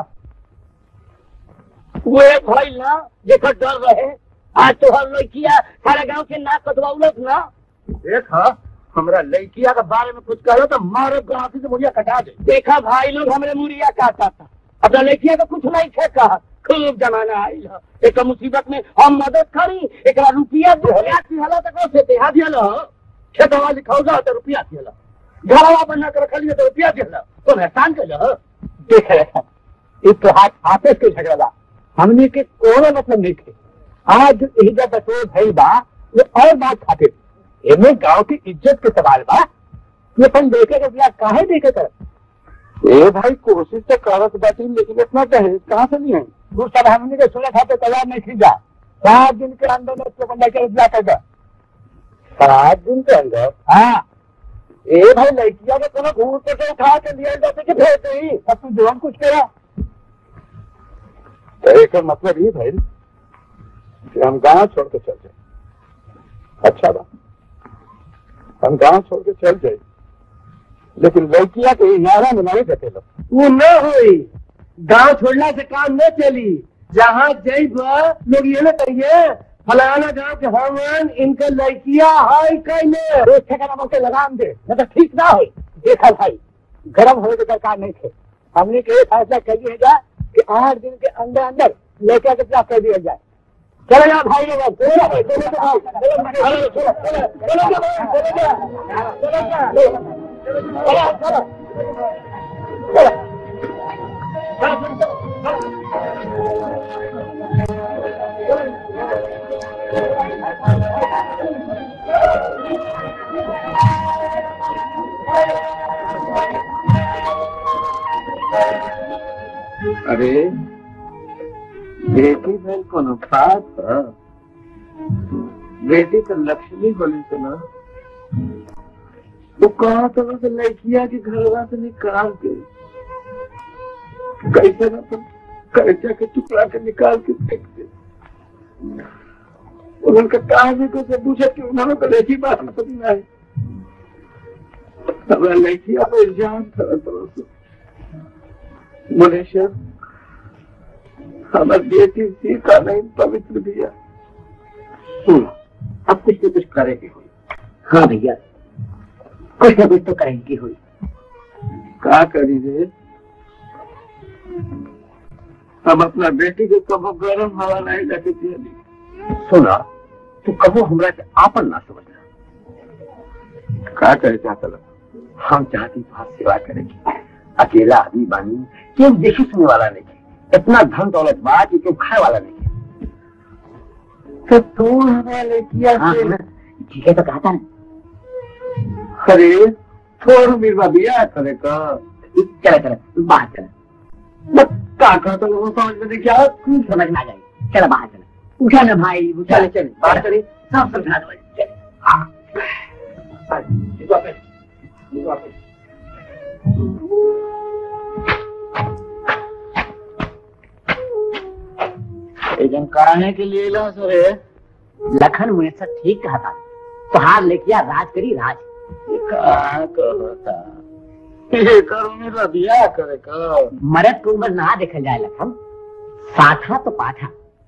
वो भाई ना देखो डर रहे आज तो हर लड़किया सारे गांव के नाक कटवाउलस ना देखा हमरा लड़किया के बारे में कुछ कहो तो मारे गांधी से मुड़िया कटा दे। देखा भाई लोग हमरे मुड़िया काटा था अपना लड़किया का कुछ नहीं थे कहा खूब जमाना आई एक मुसीबत में हम मदद करी एक रुपया दिहला तक से देहा दिहला खेतवा लिखाऊला तो रुपया दिहला घरवा बना कर रखलिए तो रुपया दिहला तो एहसान कर देख इस तो हाथ आपस के झगड़ा हमने के कोनो मतलब नहीं थे। आज इधर बटोर भई बा ये और बात खाते इनमें गांव की इज्जत के सवाल बा ये अपन देखे रुपया काहे देखे कर ए भाई कोशिश तो करत बाटी लेकिन इतना दहेज कहाँ से नहीं है वो सब हमने के सुना था तो तैयार नहीं खींचा 7 दिन के अंदर में उसको बंदा के रुपया कर 7 दिन के अंदर। हाँ ए भाई लड़किया के कोनो घूर पे उठा के लिया जाते कि भेज दे सब तू जो कुछ करा तो एक मतलब ये भाई कि हम गांव छोड़ के चल जाए। अच्छा बात हम गांव छोड़ के चल जाए लेकिन लड़किया के यारा में नहीं देते वो न हुई गांव छोड़ना से काम न चली। जहाँ जैब लोग ये न कहिए फलाना गांव के हमन इनका लड़किया है कहने लगाम दे मतलब ठीक ना हो। देखा भाई गर्म होने के दरकार नहीं थे हमने के फैसला कर दिया कि 8 दिन के अंदर अंदर लड़किया के खिलाफ कर दिया जाए। चलो यार भाई लोग अरे बेटी बहन को नुकसान था बेटी तो लक्ष्मी बोली तो ना वो कहा तो वैसे लड़किया के घरवा से निकाल के कैसे ना तो कर्जा के टुकड़ा के निकाल के फेंक दे। उन्होंने कहा को से पूछा कि उन्होंने तो लड़की बात में पता नहीं हमारा लड़किया पर इल्जाम था तो मलेशिया हमारी बेटी सी का नहीं पवित्र दिया। अब कुछ न कुछ करेगी हुई। हाँ भैया कुछ न कुछ तो करेगी हुई। क्या करी रे हम अपना बेटी को कबो गरम हवा नहीं लेके दिया। सुना तू कबो हमरा के आपन ना समझना। क्या करे चाहता हम चाहती बहुत सेवा करेगी अकेला आदमी बानी क्यों देखी सुनने वाला नहीं इतना धन दौलत बा कि क्यों खाए वाला नहीं तो तू हमारा लड़किया ठीक है तो कहता ना। अरे थोड़ा बीरवा बिया करे का चले बाहर चले काका तो लोगों समझ में नहीं क्या कुछ समझ में आ जाए। चलो बाहर चले पूछा ना भाई चले बाहर चले सब समझा दो चले। हाँ लेकिन कहने के लिए ला सरे लखन मुझसे ठीक कहा था तुहार लेकिया राज करी राज कहा कहता ये करो मेरा बियाह करे का मरद को उम्र ना देखल जाए लखन, साथा तो पाठा।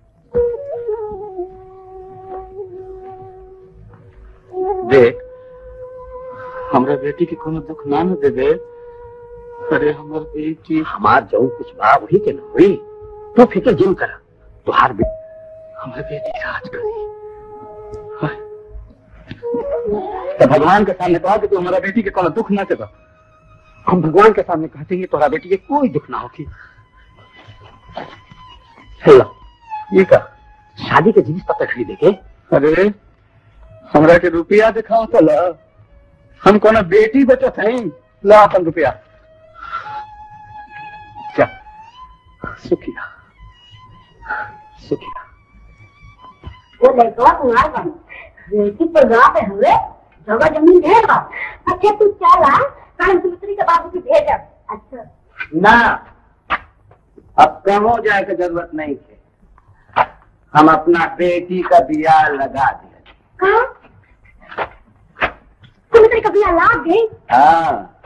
देख हमरा बेटी के कोनो दुख ना न दे दे। अरे हमर बेटी हमार जो कुछ बा वही के न हुई, तो फिक्र जिन करा तुहार हमरा बेटी राज करी। तो भगवान के सामने कहा कि तू हमारा बेटी के कोनो दुख ना देगा। हम भगवान के सामने कहते हैं तोरा बेटी के कोई दुख ना होगी। हेलो ये का शादी के जिनिस पत्ता खरीदे के। अरे हमरा के रुपया दिखाओ तो ला, हम कोनो बेटी बचत है ला अपन रुपया। क्या सुखिया सुखिया वो लड़का तुम्हारा बन बेटी पर गाँव पे हुए जगह जमीन है बा। अच्छा तू चला कान सुमित्री के बाबू की भेजा। अच्छा ना अब कहो जाए की जरूरत नहीं है, हम अपना बेटी का बियाह लगा दिया। कहाँ सुमित्री का बियाह लाग गई? हाँ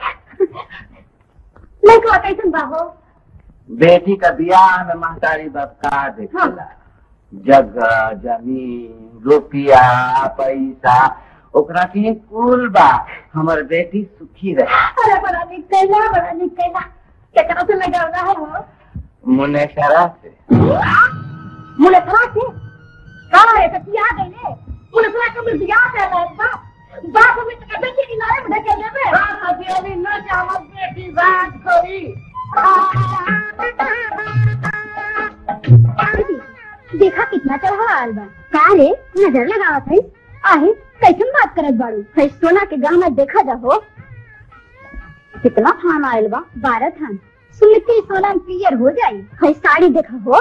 लड़का कैसन बाबू? बेटी का बियाह में महतारी बाप का देखला। हाँ। जगह जमीन रुपया पैसा ओकरा की कुल बा, हमर बेटी सुखी रहे। अरे बड़ा निकला बड़ा निकला। क्या तरह से लगा रहा है वो? मुनेशरा से। मुनेशरा से? कहाँ है तो आ गई ने? मुनेशरा का भी बियाह कर रहा है बाप। बाप हमें तो बेटी की नारे में ढकेल देवे। हाँ अभी न जाओ बेटी बात करी। देखा कितना चढ़ा आल बा। का रे नजर लगावत है? आहे कैसन बात करत बाड़ू? है सोना के गहना देखा जाहो। कितना थान आयल बा? 12 थान। सुमित्री सोना क्लियर हो जाई। है साड़ी देखा हो।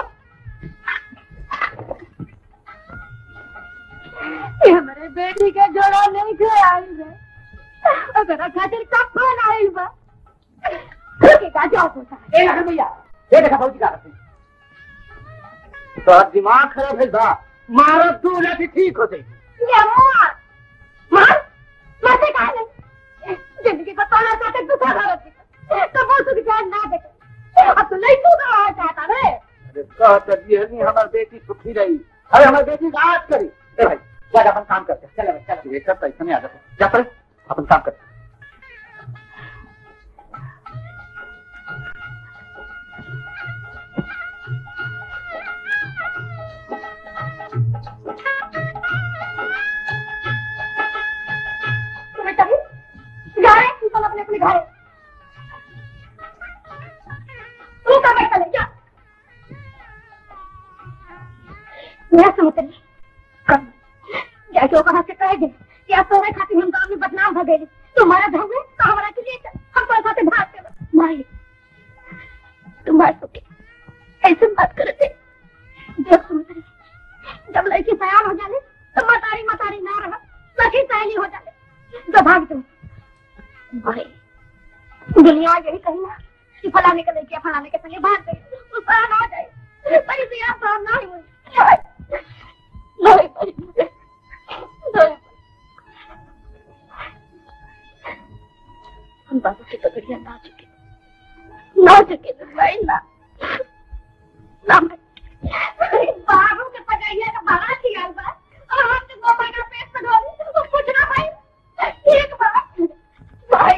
ये हमारे बेटी के जोड़ा नहीं के आयल बा। अगर खातिर कफन आयल बा। के का जाओ होता है। ए लखन भैया ये देखा बहुत का करते तो दिमाग खराब है बा, मारो तू लाठी ठीक हो जाएगी। ये मार मारते कहा नहीं। जिंदगी को तोड़ा चाहते दुखा भरती तो वो सुख जान ना देखे। अब तो नहीं तू कहा चाहता रे। अरे कहता ये नहीं हमारी बेटी सुखी रही। अरे हमारी बेटी का आज करी। ए भाई जा अपन काम करते चले चल ये सब पैसा नहीं आ जाता। जा पड़े अपन काम करते। अपने अपने घर तू का बैठा ले जा। मैं समझती जाके कहा से कह दे क्या तोरे खातिर हम गांव में बदनाम हो गए। तुम्हारा घर में तो हमारा के लिए हम तो साथे भाग के माई तुम्हारे सुखे ऐसे बात करते। देख सुमित्री जब लड़की सयान हो जाने तो मतारी मतारी ना रहा सखी सहेली हो जाने तो भाग दो। भाई दुनिया यही कही ना कि फलाने का लड़कियां फलाने के संगे भाग गई तो सयान हो जाए पर इसे यहाँ सहन ना ही हम बाबू की पकड़ियां ना चुके भाई ना ना बाबू के पकड़िया का बड़ा खियाल बा और हम तो 2 महीना पेट में ढोली तो कुछ ना भाई एक बात भाई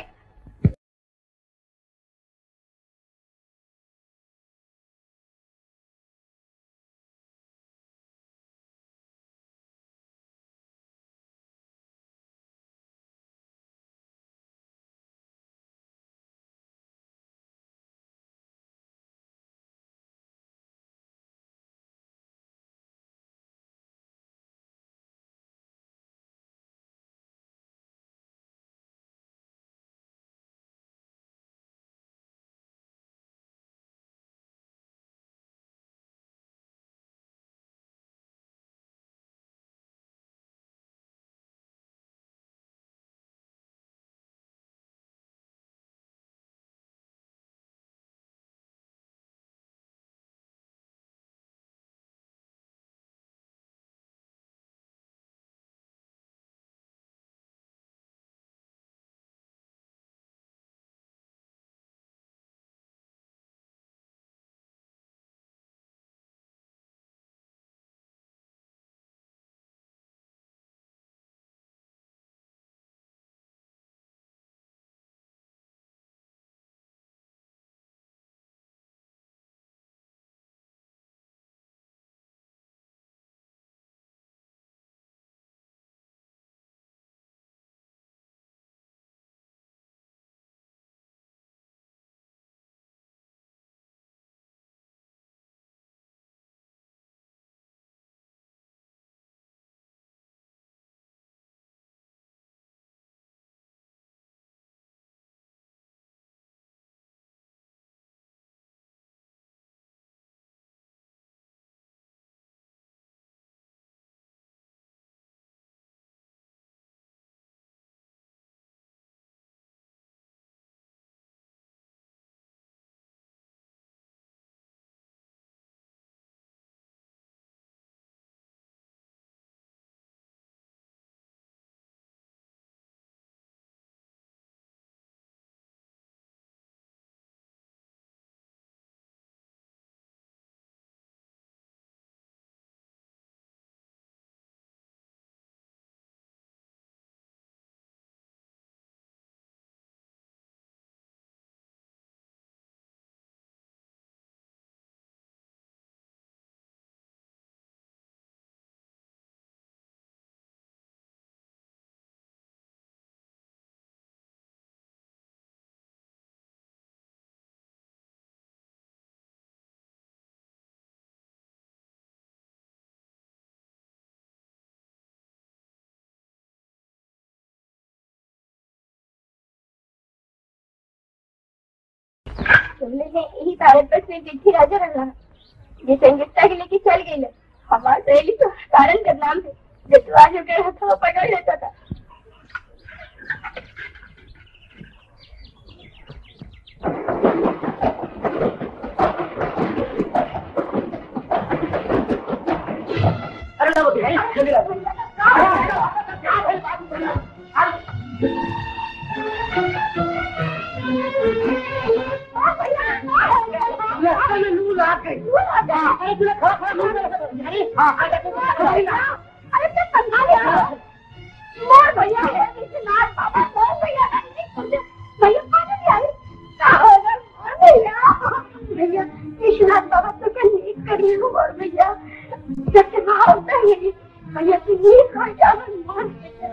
सुनने में यही भारत बस में चिट्ठी राजा रहा जिस संगीता के लेके चल गई है हमारे सहेली तो कारण का नाम थे जो आज वगैरह था वो पकड़ लेता था। विश्वनाथ बाबा तो क्या नीक करी हूँ और भैया जैसे वहाँ होता है भैया की नीक हो जावन मान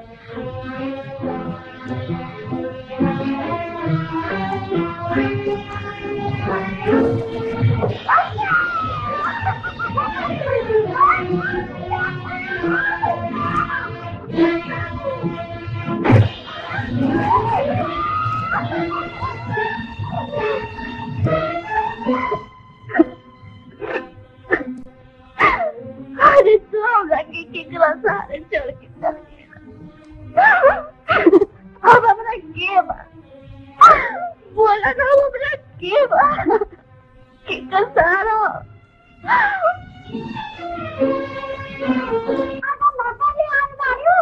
अरे तो रंगी की गिलास हारे चढ़ के चल गया अब हमरा के बा बोला ना हमरा के बा कि सारो आता माता ने आज मारियो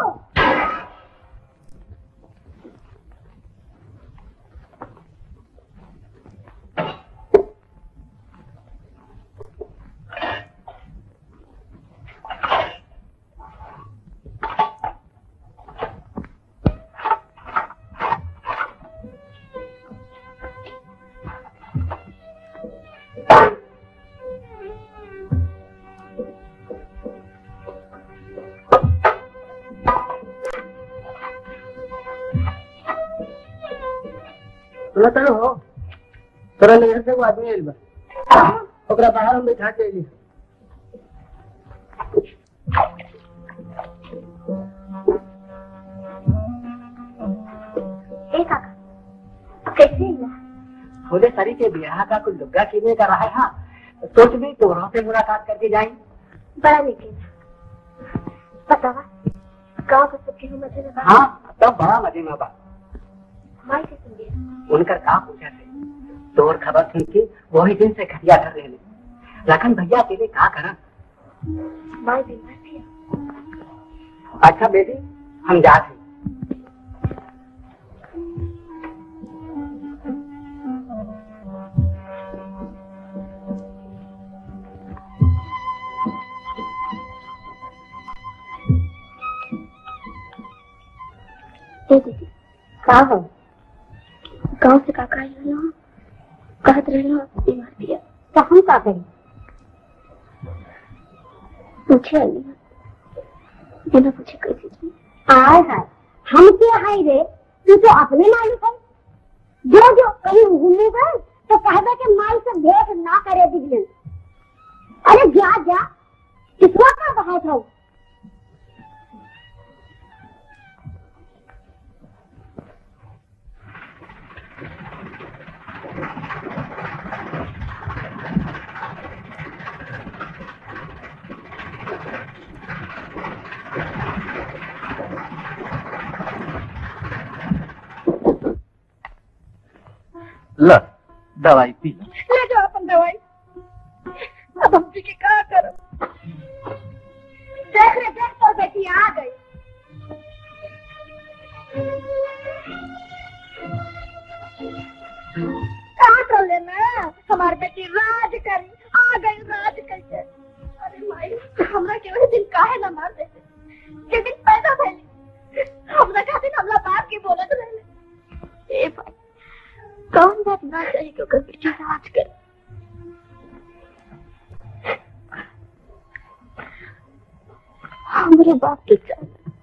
तरो हो तोरा नजर से वो आदमी आइल बा ओकरा बाहर हम बैठा के आइली ए काका कैसे है खुदे सरी के ब्याह का कुछ लुग्गा किने का रहा है। हाँ सोच भी तोरों से मुलाकात करके जाएंगे बड़ा निकलेगा पता गाँव को सबकी मजे में हाँ तब बड़ा मजे में बा माई से सुन गया उनकर का पूछा थे तोर खबर थी कि वही दिन से घटिया कर रहे लखन भैया तेरे का करा माई बीमार थी। अच्छा बेटी हम जाते दीदी का हो गाँव से काका आई हो कहत रहे बीमार दिया तो हम का करें पूछे बिना पूछे कैसे आए है हम क्या है रे तू तो अपने मालिक है जो जो कहीं घूमने गए तो कहते कि माई से भेंट ना करे दिव्यन अरे जा जा किसवा का बहुत हो ला दवाई पी ले जाओ अपन दवाई अब हम जी क्या करो देख रे देख तो बेटी आ गई कहाँ कर लेना हमारी बेटी राज करी आ गई राज करके अरे माई हमरा के वही दिन काहे ना मार देते के दिन पैदा भइले हमरा खातिर हमला बाप की बोलत रहले ए भाई कौन बात ना चाहिए क्योंकि बेटी राज करे हमारे बाप के चाहिए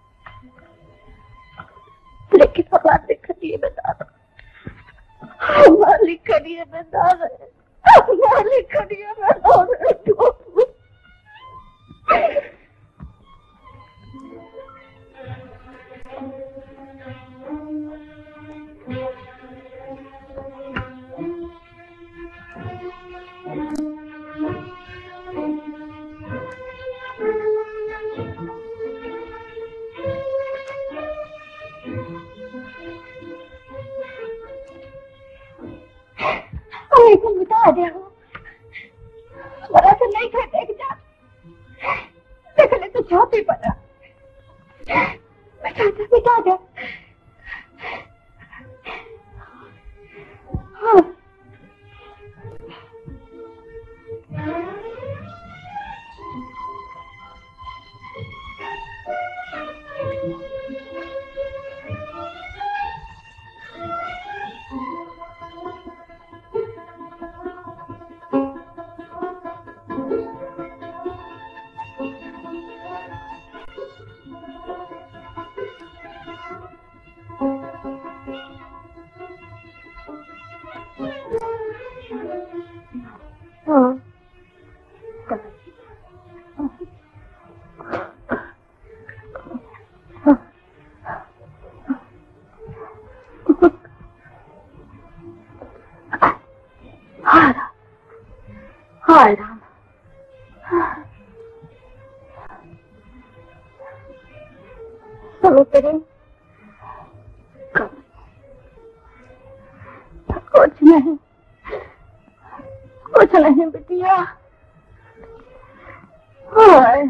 लेकिन हमारे खड़िए में दादा हमारी खड़िए में दादा हमारी खड़िए में दादा हाय राम, तेरे कुछ नहीं बिटिया। हाय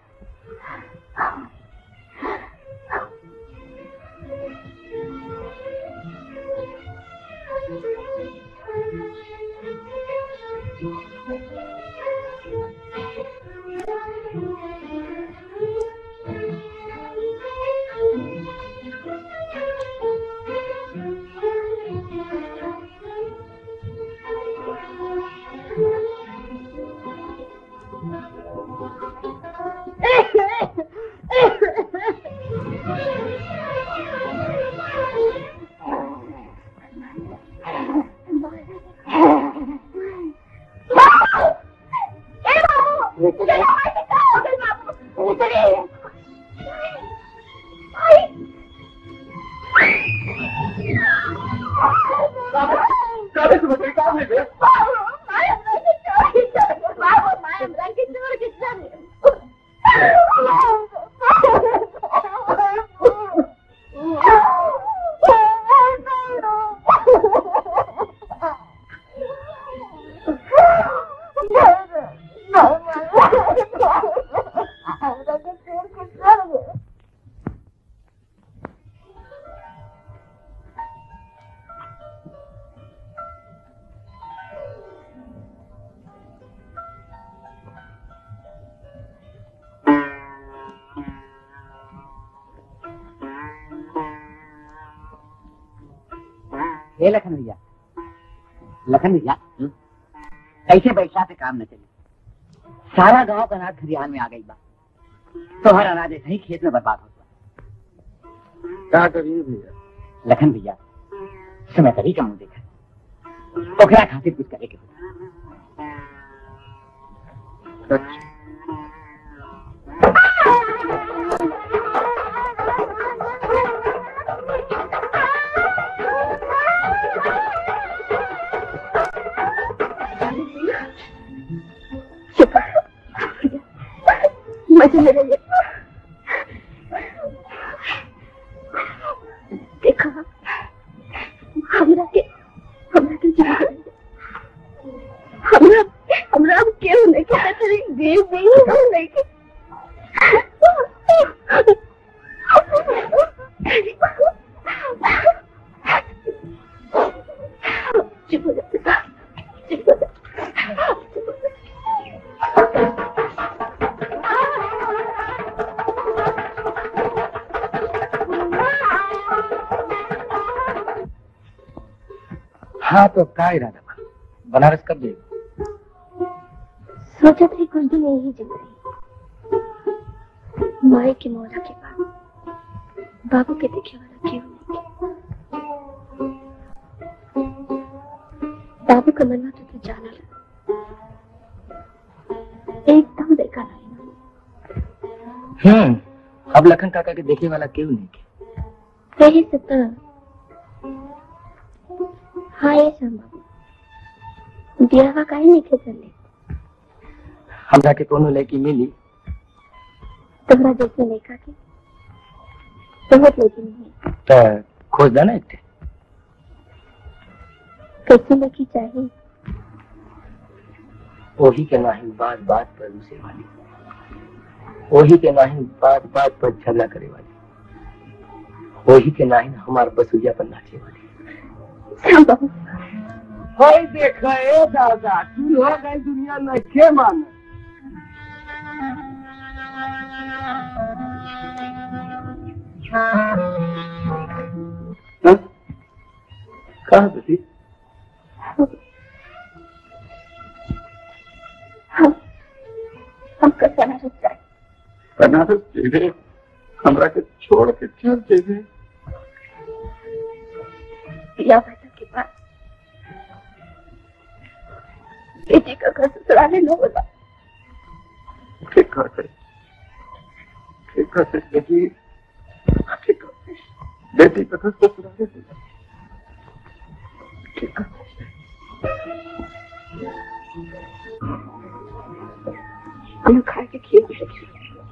लखन भैया ऐसे बैठा से काम न चले। सारा गांव का अनाज खरियान में आ गई बा, तो हर अनाज ऐसे ही खेत में बर्बाद होता। क्या करिए भैया? लखन भैया समय करी का मुंह देखा, ओकरा खातिर कुछ करे के अच्छा। मजे में रहिए। देखा हमरा के हमरा क्यों नहीं कहता तेरी देव नहीं के चुप हो जा, चुप हो जा। हाँ तो क्या इरादा बा? बनारस कब जाएगी? सोचा थी कुछ दिन यही जग रही। माई की मोरा के बाद बाबू के देखे वाला क्यों नहीं? बाबू का मनवा तो जाना लगा, एकदम देखा नहीं। अब लखन काका के देखे वाला क्यों नहीं? सही से तो हाँ ये संभव ब्याह का ही नहीं चले। हमरा के कोनो लड़की मिली? तुम्हारा जैसे लेखा के बहुत लड़की नहीं तो खोज देना एक कैसी लड़की चाहिए? वही के नाही बात बात पर रूसे वाली, वही के नाही बात बात पर झगड़ा करे वाली, वही के नाही हमार बसुरिया पर नाचे वाली। भाई देखा है दादा, तू हो गई दुनिया में के माने? कहाँ बेटी? हम बनारस जाए। बनारस जाए? हमरा के छोड़ के चल जाए? या के पास बेटे का घर ससुराले न होगा ठीक है बेटी, ठीक है बेटी को तो ससुराल ठीक है। हम खा के खेल सकते।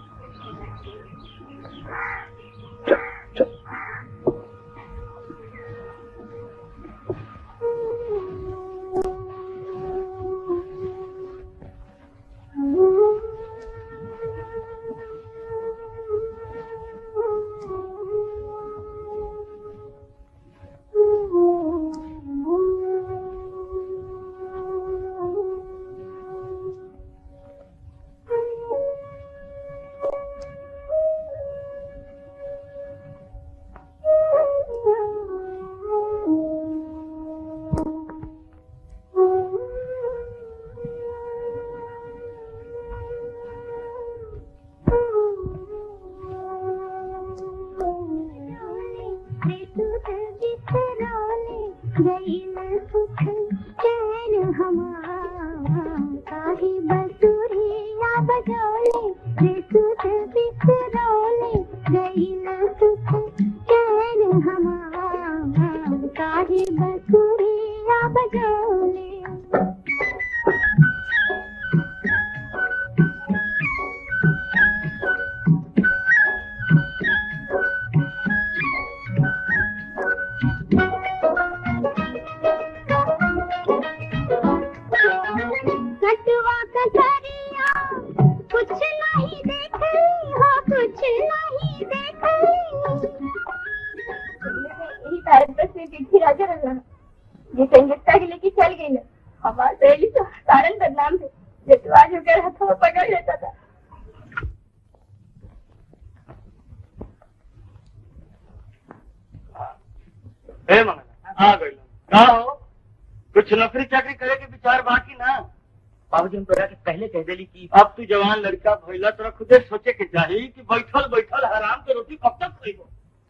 अब तू जवान लड़का भइला तोरा खुदे सोचे के चाहिए कि बैठल बैठल हराम के रोटी कब तक खइबो।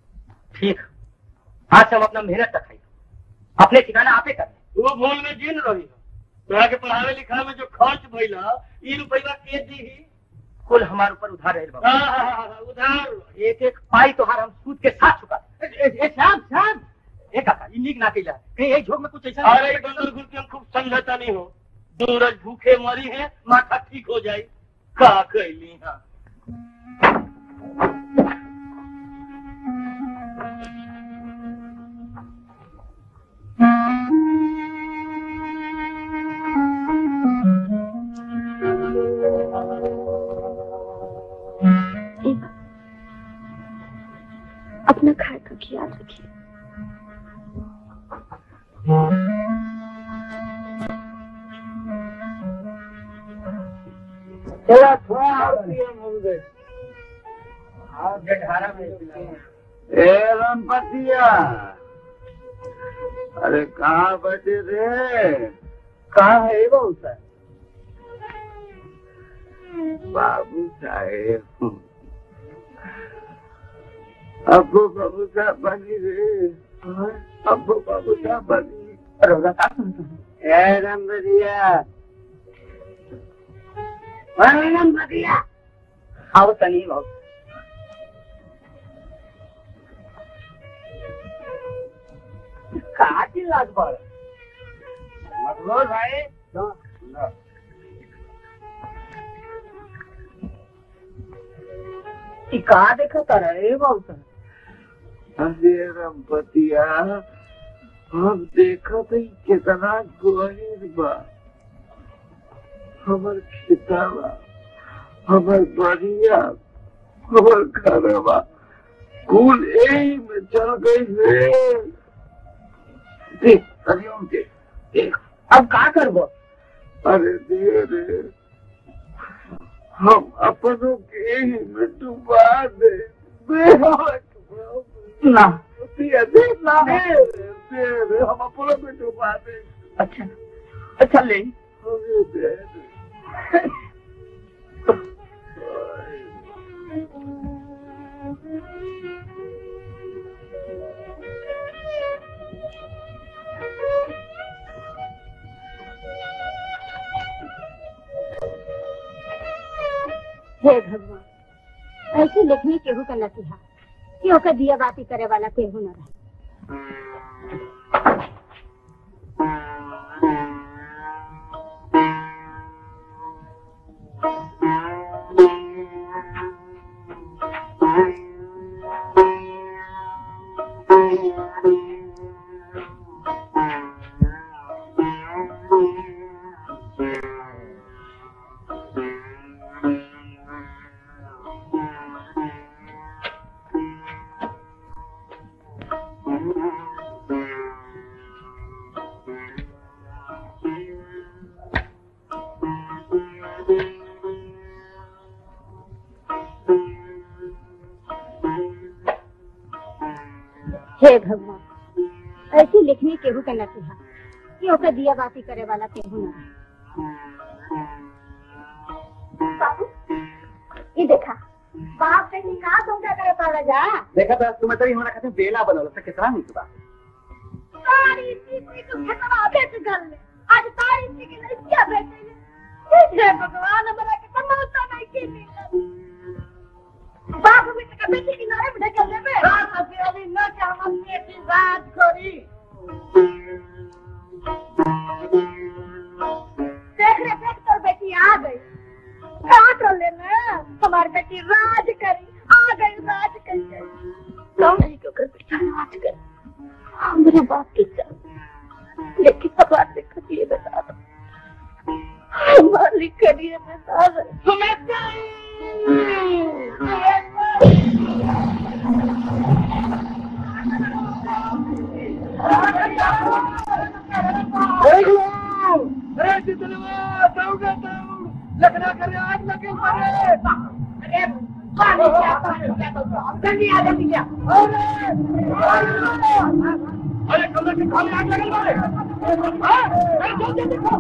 ठीक, आज से हम अपना मेहनत तक खाई, अपने ठिकाना आपे कर। तू भूल में जीन रही तोरा के पढ़ावे लिखावे में जो खर्च भइला ई रुपया के दी कुल हमारे ऊपर उधार रहे बाबा। उधार एक एक पाई तोहार हम सूद के साथ चुका। साहब एक काका ई नीक ना कइला कहीं एक झोक में कुछ ऐसा। अरे बंदर घुल के हम खूब समझता नहीं हो, सूरज भूखे मरी है माथा ठीक हो जाए का कैली। हाँ अपना खाए का ख्याल रखिए। चला थोड़ा रामपतिया, अरे कहाँ बैठे रे? कहाँ है बाबू साहब? बाबू साहेब अब्बू बाबू साहब बनी रे, अब्बू बाबू साहब बनी। अरे रामपतिया आओ तनी बहुत कहा चिल्लात पर मतलब भाई कहा देखा तारा रे बहुत। अरे रामपतिया हम देखा तो कितना गहीर बा, हमर खेतावा, हमर बढ़िया, हमर घरवा कुल यही में चल गई रे। देख हरिओम देख अब क्या करबो? अरे दे रे, हम अपनों के यही में डुबा दे। ना दे ना दे, हम अपनों में डुबा दे। अच्छा अच्छा ले दे हे भगवान, ऐसे लिखने केहू का नसीहा कि ओकर दिया बाती करे वाला केहू न रहे। हे भगवान, ऐसे लिखने केहू का नसीहा कि ओकर दिया बाती करे वाला केहू न रहे। बाबू, ये देखा बाप से कहा तुम क्या करे पाला जा? देखा तो तुम्हें तो हमारा कहते बेला बनल से कितना नहीं सुबह सारी चीज तो खतरा बेच गल ले। आज सारी चीज की नहीं क्या बेचे ले। हे भगवान, हमरा के समझता नहीं के बाप भी तो बेटे की नारे में ढकेल देबे। रात अभी अभी न के हम बेटी राज करी। देख रे देख, तोर बेटी आ गई। कहा कर लेना, हमारी बेटी राज करी आ गई, राज करी। कौन नहीं क्यों कर बेटा राज कर मेरे बाप की चाह, लेकिन हमारे करिए बता दो, हमारी करिए बता दो। लगना करे आज लगे मारे। अरे पानी क्या जल्दी आ जल्दी क्या। अरे कमरे के खाली आग लगे मारे। अरे जल्दी देखो।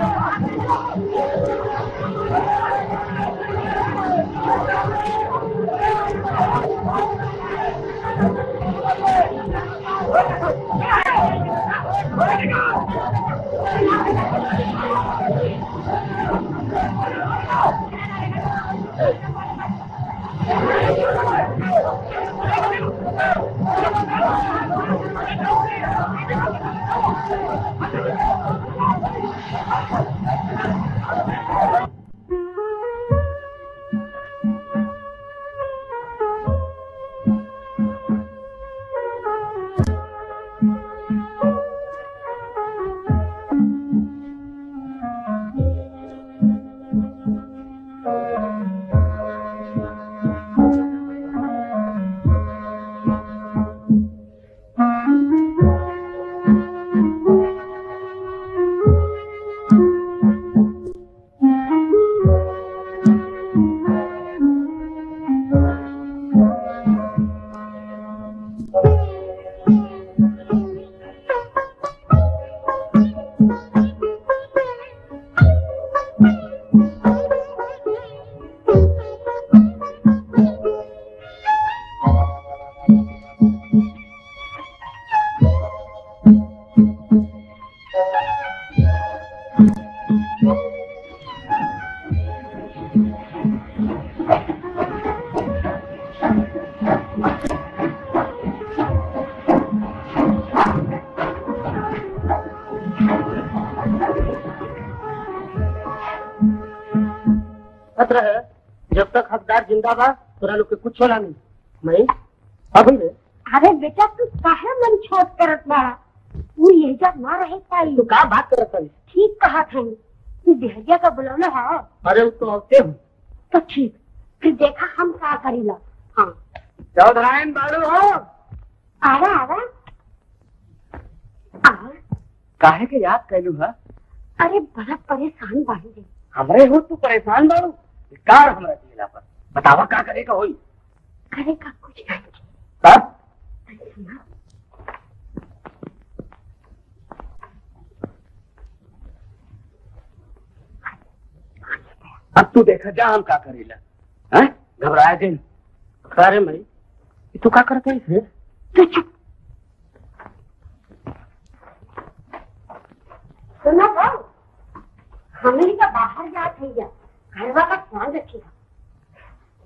जब तक हकदार जिंदा बा तोरा लोग के कुछ होला नहीं। मैं अभी रे। अरे बेटा, तू काहे मन छोट करत बाड़ा? तू ये जब ना रहे पाई। तू का बात करत है? ठीक कहा था, तू देहरिया का बुलाना है। अरे वो तो आते हूँ। तो ठीक, फिर देखा हम क्या करीला। हाँ चौधरायन बालू हो। आवा आवा आवा। काहे के याद कैलू है? अरे बड़ा परेशान बाड़ी। हमरे हो तू परेशान बाड़ू? कार हमरा जिला पर बतावा का करे का होई? करे का कुछ नहीं। तब अब तू देखा जा हम का करेला। हैं? घबराया दिन। अरे मैं तू का करता है फिर? तू चुप। सुना भाव, हमें तो बाहर जा थी जा, घरवा का ध्यान रखिएगा।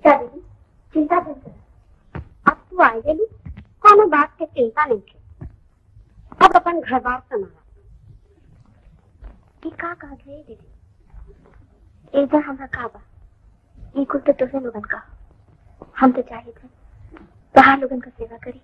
क्या दीदी चिंता मत कर, अब तू आए गेलू कोनो बात के चिंता नहीं के। अब अपन घर बार संभाला। ये का कहा गए दीदी, एक बार हमरा का बा ये कुल तो तुझे लोगन का, हम तो चाहिए थे बाहर लोगन का सेवा करी,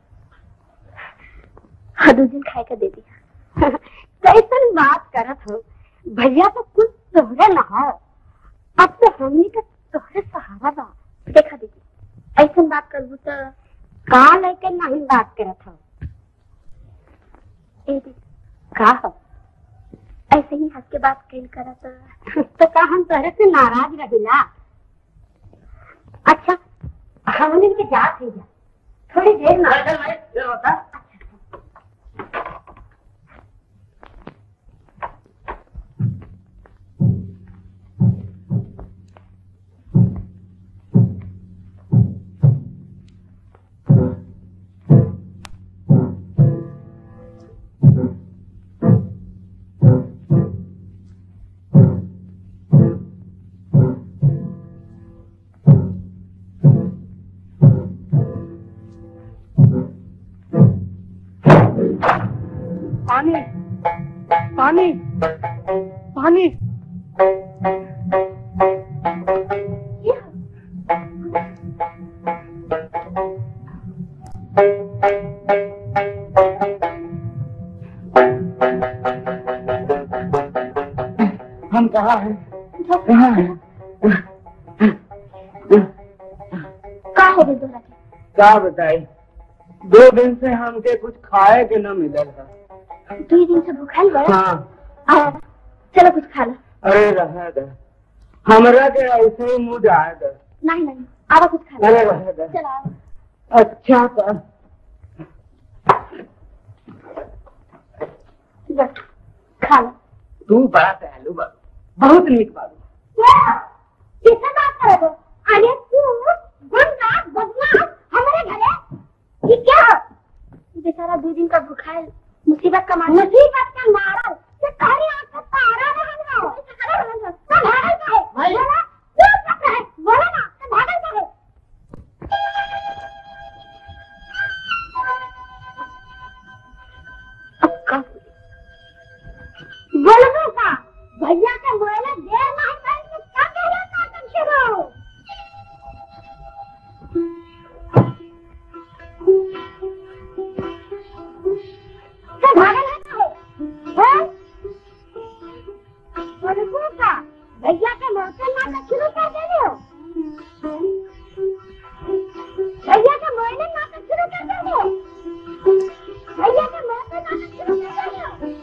हाँ 2 दिन खाए का दे दिया। कैसन बात करत हो भैया, तो कुछ तोहरे न हो, अब तो हमनी का तोहरे सहारा बा। देखा दीदी ऐसन बात करबू तो का लेके नहीं बात करत हो। ए दीदी का हो ऐसे ही हंस के बात कहीं करत तो का हम तोहरे से नाराज रहिला। अच्छा हमने के जात है जा थोड़ी देर ना होता। पानी पानी हम कहाँ हैं? कहाँ हैं? का हो गई दोहरा के? क्या बताई, 2 दिन से हमके कुछ खाए के न मिलल है। 2 दिन से भूखल बा? हाँ चलो कुछ खा लो। अरे रह दे, हमरा के ऐसे ही मुँह जाए दे। नहीं नहीं आवा कुछ खा लो। अरे रह दे। चलो आओ। अच्छा कर खा लो। तू बड़ा दयालु बाबू, बहुत नीक बाबू। किससे बात कर रहे हो? अरे तू गुंडा बदमाश हमारे घरे ये क्या? बेचारा 2 दिन का भूखा है, मुसीबत का मारा ये कारी आंख का तारा है हमरा। सब भागल का है भाई, चुप चुप रहे, बोलो ना सब भागल का है। बोलो का भैया के बोले देर नहीं करें तो क्या कह रहा था तुम शुरू? सब भागल है का भैया के मोहतल नाटक शुरू कर दे रहे हो। भैया के मोहतल नाटक शुरू कर दे रहे हो। भैया के मोहतल नाटक शुरू कर दे रहे हो।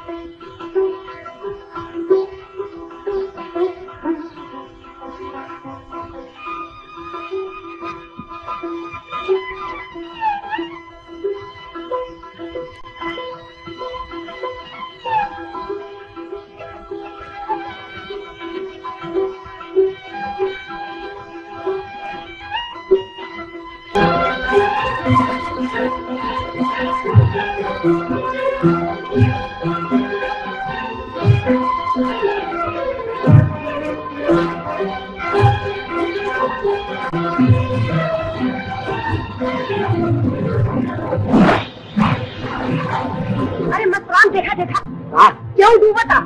अरे मत देखा देखा क्यों डूबा था?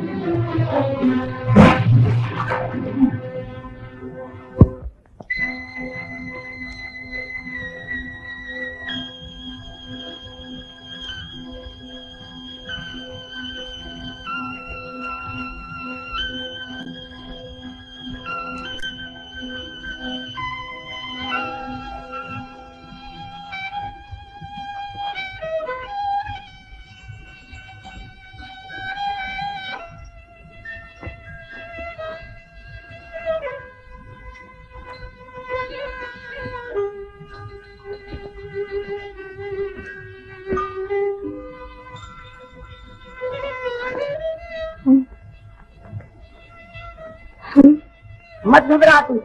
मत घबरा तू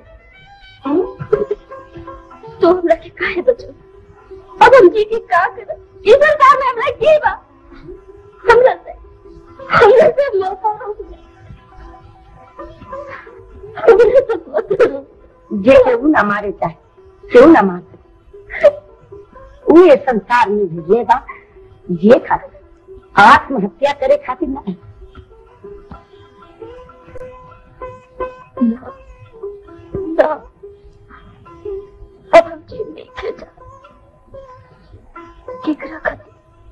तो हमरा के काहे बचो। अब हम जी के का करे? इधर का में हमरा की बा? हमरा से मौका हो गया। जे केहू ना मारे चाहे केहू ना मार सके वो ये संसार में भेजेगा ये खातिर आत्महत्या करे खातिर ना अब हम जी नहीं थे जा केकरा खातिर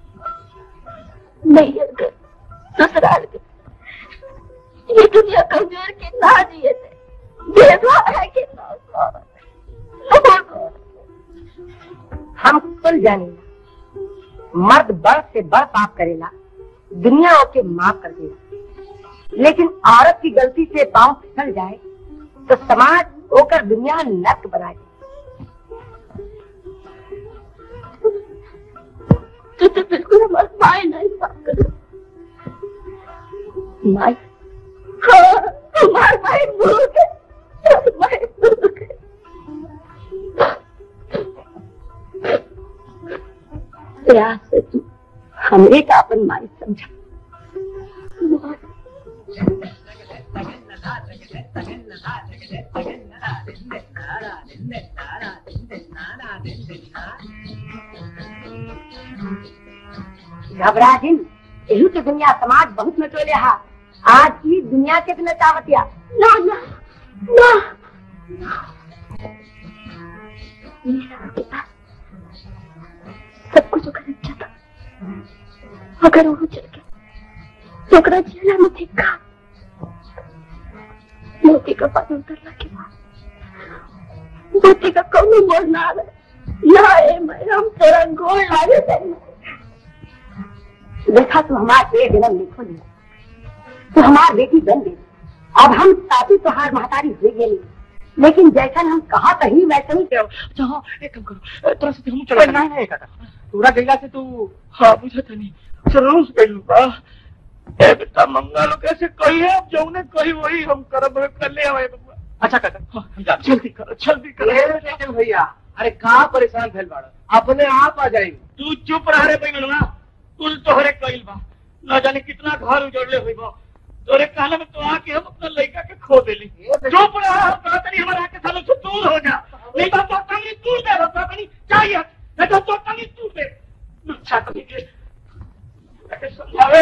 नहीं है गए ससुराल के ये दुनिया कमजोर के ना जिए थे बेवा है कि ना हम कुल जाने मर्द बड़ से बड़ पाप करेला दुनिया ओके माफ कर देला लेकिन औरत की गलती से पांव फिसल जाए तो समाज होकर दुनिया नर्क बना दे। तो बिल्कुल हमारे माए नहीं पाप कर माए हमारे माए मूर्ख है प्रयास से तू हमरे का अपन माई समझा घबरा दिन यही तो दुनिया समाज बहुत नटोले हा आज की दुनिया के बिना चावतिया ना ना ना मेरा के पास सब कुछ अच्छा था अगर वो चल गया तो जेला में देखा मोती का पानी उतरना के बाद मोती का कौन मोड़ ना आ रहा मैं हम तेरा गोल लागे देखा तो हमारे पेट जन्म लिखो नहीं तो हमारी बेटी बन गई अब हम साथी तुहार महतारी हुई गई लेकिन जैसा हम कहा कहीं वैसे ही चाहो एक काम करो थोड़ा सा हम चला नहीं नहीं काका पूरा गैला से तू हां बुझा तनी सरोस गइल बा ए बेटा मंगलो कैसे कही है अब जौने कही वही हम करब कर ले आवे बबुआ अच्छा काका हम जा जल्दी करो भैया अरे कहां परेशान भेल बाड़ा अपने आप आ जाई तू चुप रह रे बइनवा कुल तोहरे कइल बा न जाने कितना घर उजड़ले होई बा तोरे कहले में तो आके हम अपना लड़का के खो देली चुप रह तनी हमारा के सालों से दूर हो जा नहीं तो तनी दूर दे तो तनी चाहिए नहीं तो तनी दूर दे अच्छा तो के समझावे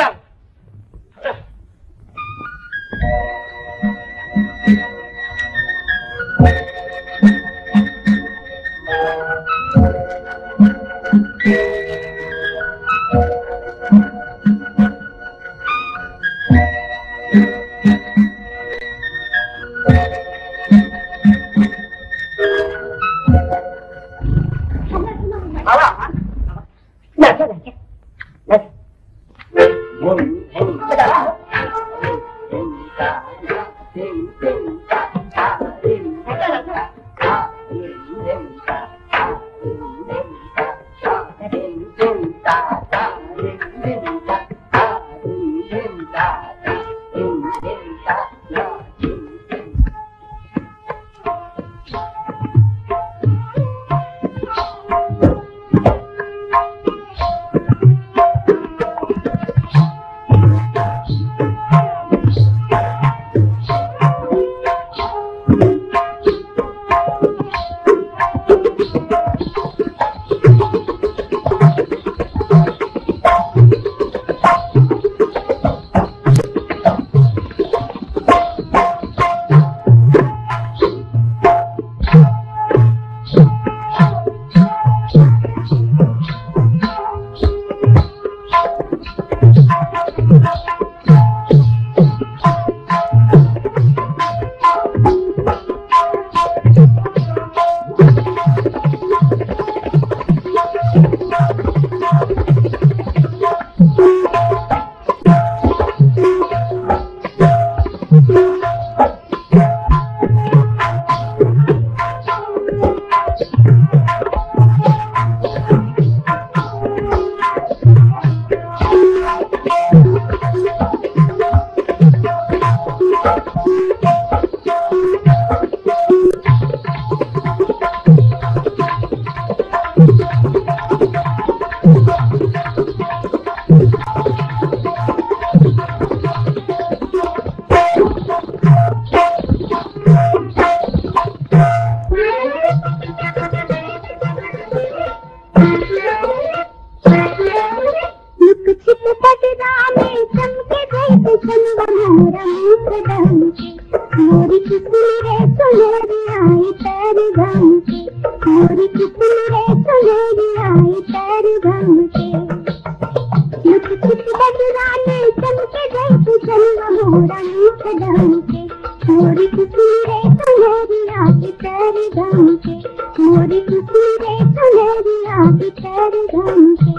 आई पैर गम के, मोरी किस्म रे सुनहरी आई पैर गम के। मुझ कुछ बदलाने चमके गई तू चलवा मोरा मीठ गम के, मोरी किस्म रे सुनहरी आई पैर गम के, मोरी किस्म रे सुनहरी आई पैर गम के।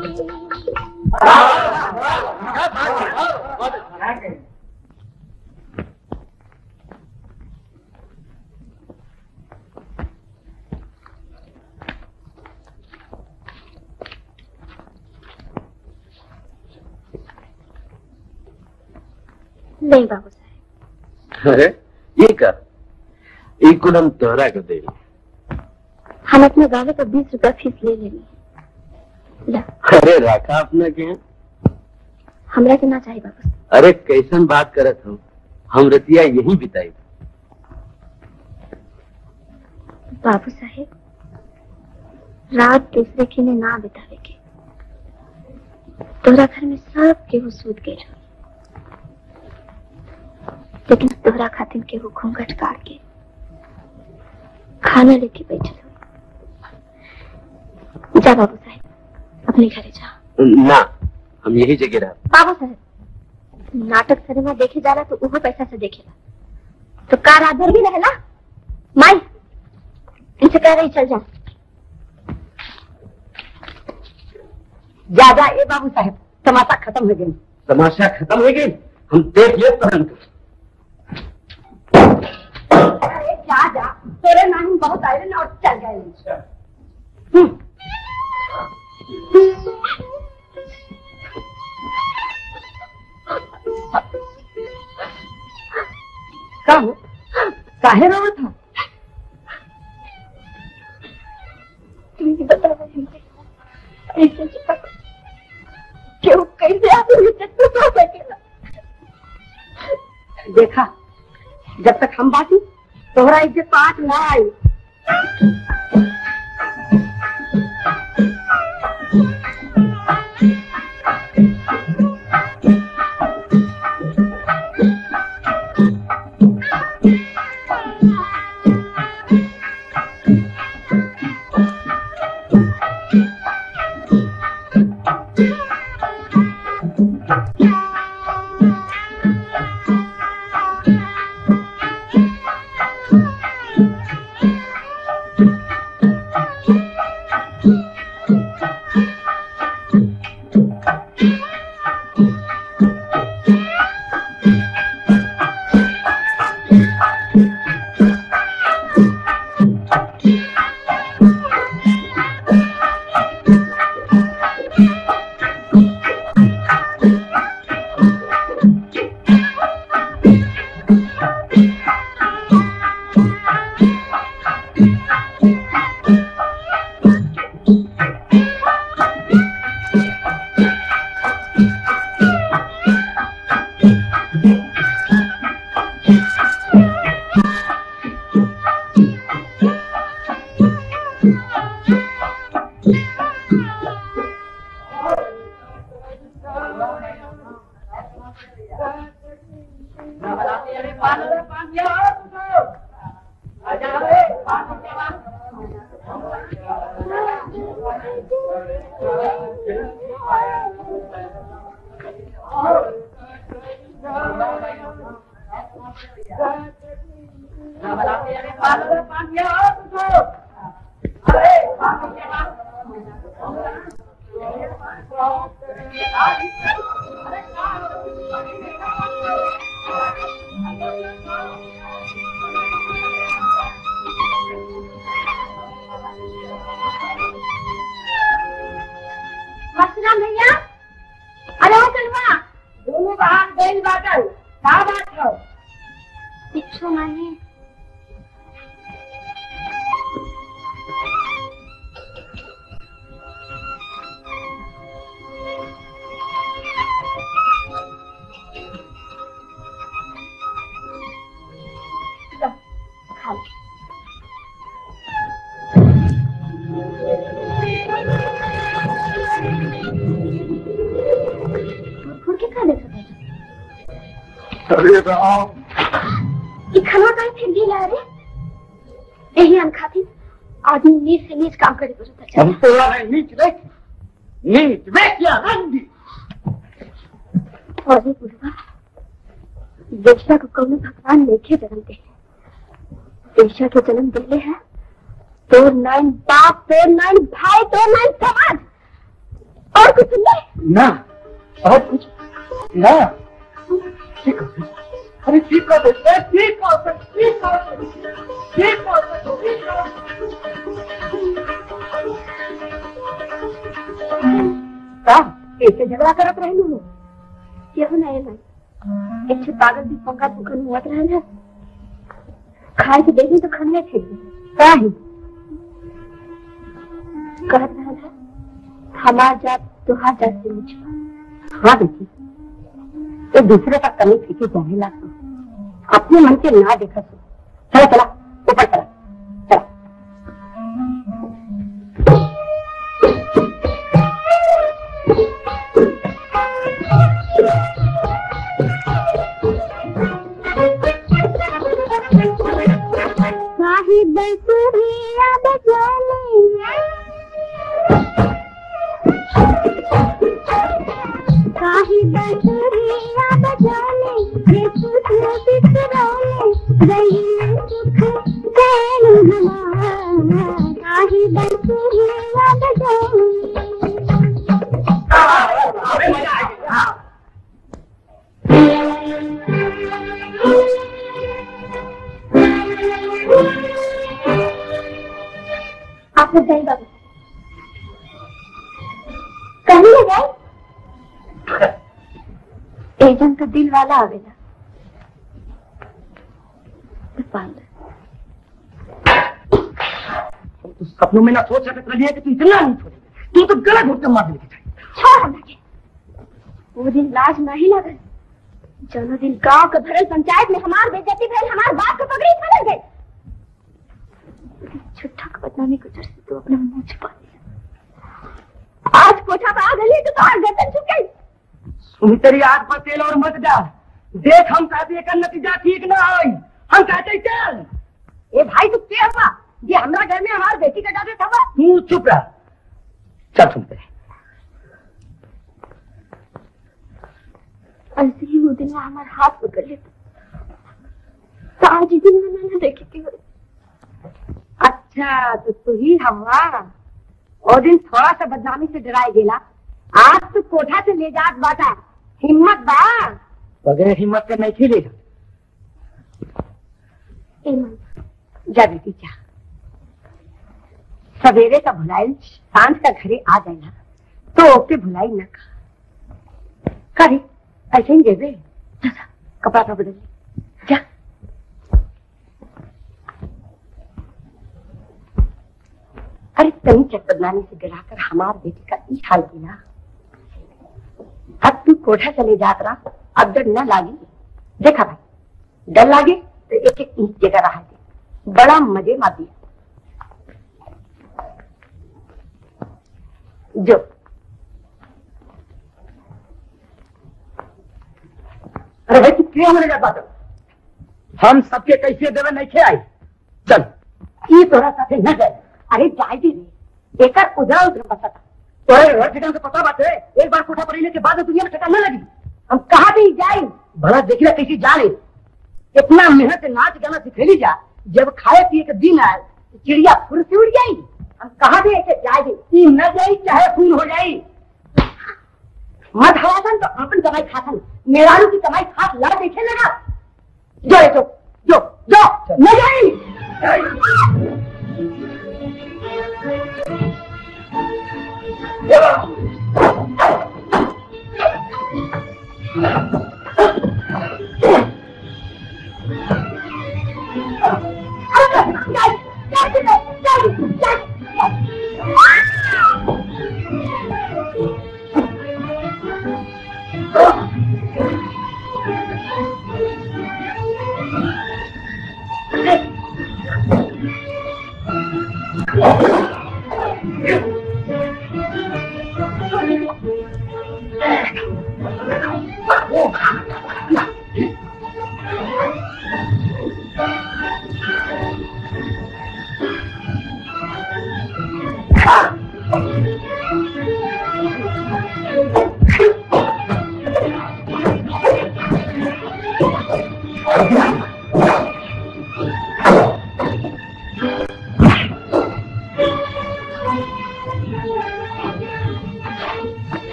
नहीं बाबू साहब। अरे ये कर, एक कुलम तोहरा कर दे। हम अपने गावे का 20 रुपया फीस ले लेंगे। अरे रखा अपना के हमरा के ना चाहिए बाबू। अरे कैसन बात करत हो, हम रतिया यही बिताई। बाबू साहेब रात दूसरे के ने ना बितावे के, तोहरा घर में सब केहू सूत गए, लेकिन तोहरा खातिर केहू घूंघट काट के खाना लेके बैठल हो। जा बाबू साहेब अपने घरे जा। ना हम यही जगह रह। बाबू साहेब नाटक सिनेमा देखे जा रहा तो वो पैसा से देखेला, तो कार आदर भी रहेला। माई इनसे कह रही चल जा। जा ए बाबू साहेब तमाशा खत्म हो गई। तमाशा खत्म हो गई, हम देख ले तुरंत। अरे जा तेरे नानी बहुत आए ना और चल गए। काहे रो था? तुम बता ऐसे क्यों कैसे आदमी तो सकेला। देखा जब तक हम बाकी तोहरा इज्जत पाँच ना आई। यही अन खातिर आदमी नीच से नीच काम करे पड़ता है। हम तो नीच या रंगी और बुढ़वा बेशा को कौन भगवान लेके जन्म दे, बेशा के जन्म दिले है तो नाइन बाप, तो नाइन भाई, तो नाइन समाज, और कुछ नहीं ना, और कुछ ना। ठीक है, अरे ठीक है, ठीक कैसे झगड़ा करत रहे हो? क्यों नहीं भाई, एक पागल भी पंखा दुकान हुआ रहे ना, खाए के देखी तो खाने थे क्या ही कहत रहा था हमार जात तुहार जात से नीचे। हाँ बेटी, तो दूसरे का कमी फीके जाने ला तो अपने मन के ना देखा तो चला चला ऊपर चला चला। एजेंट का दिल वाला आवेला तो सपनों में ना सोच सकते रही है कि तू इतना नहीं छोड़ेगी, तू तो गला घुट कर मार देने की चाहिए। छोड़ लगे वो दिन लाज नहीं लगे जनो दिन गांव के भरल पंचायत में हमार बेइज्जती भइल, हमार बाप के पगड़ी फैल गई। छुट्टा का बदनामी गुजर से तू अपने मुंह छुपा दिया। आज कोठा पे आ गई तो तुम्हार गर्दन झुक गई। सुनी तेरी आग पर तेल और मत डाल, देख हम कहते का नतीजा ठीक ना हो, हम कहते चल। ए भाई तू क्या हुआ, ये हमारा घर में हमारी बेटी का जाते था। तू चुप रह, चल सुनते ऐसे ही वो दिन हमारे हाथ पकड़ लेते तो आज ही दिन मैंने देखी थी। अच्छा तो तू ही हवा और दिन थोड़ा सा बदनामी से डराई गेला, आज तो कोठा से ले जात बाटा, हिम्मत बा। बगैर हिम्मत के नहीं खेलेगा। जा बेटी जा, सवेरे का भुलाई सांझ का घरे आ जाएगा तो ओके भुलाई न करे, ऐसे ही दे दे। कपड़ा तो बदल जा। अरे तनी चक बदनामी से डराकर हमार बेटी का ई हाल किया। अब तू कोठा चले जात रहा, अब डर न लागी। देखा भाई, डर लागे तो एक एक ईंट जगह रहा है, बड़ा मजे मार दिया। जो अरे भाई तू क्यों होने जाता, हम सबके कैसे देवे नहीं खे आई। चल ये तोरा साथे न जाए। अरे जाए भी नहीं, एक उधरा उधर बसा था। तोरे ठिकान से पता बात है, एक बार कोठा पर के बाद दुनिया में ठिकान न लगी। हम कहा भी जाए भला देखिए कैसी जाने, इतना मेहनत से नाच गाना सिखेली जा, जब खाए पिए के दिन आए तो चिड़िया फुर से उड़ जाई। हम कहा भी ऐसे जाए न जाई चाहे फूल हो जाई। मत हवासन तो अपन कमाई खासन, मेरारू की कमाई खास लड़ देखे लगा। जो जो जो जो न जाई।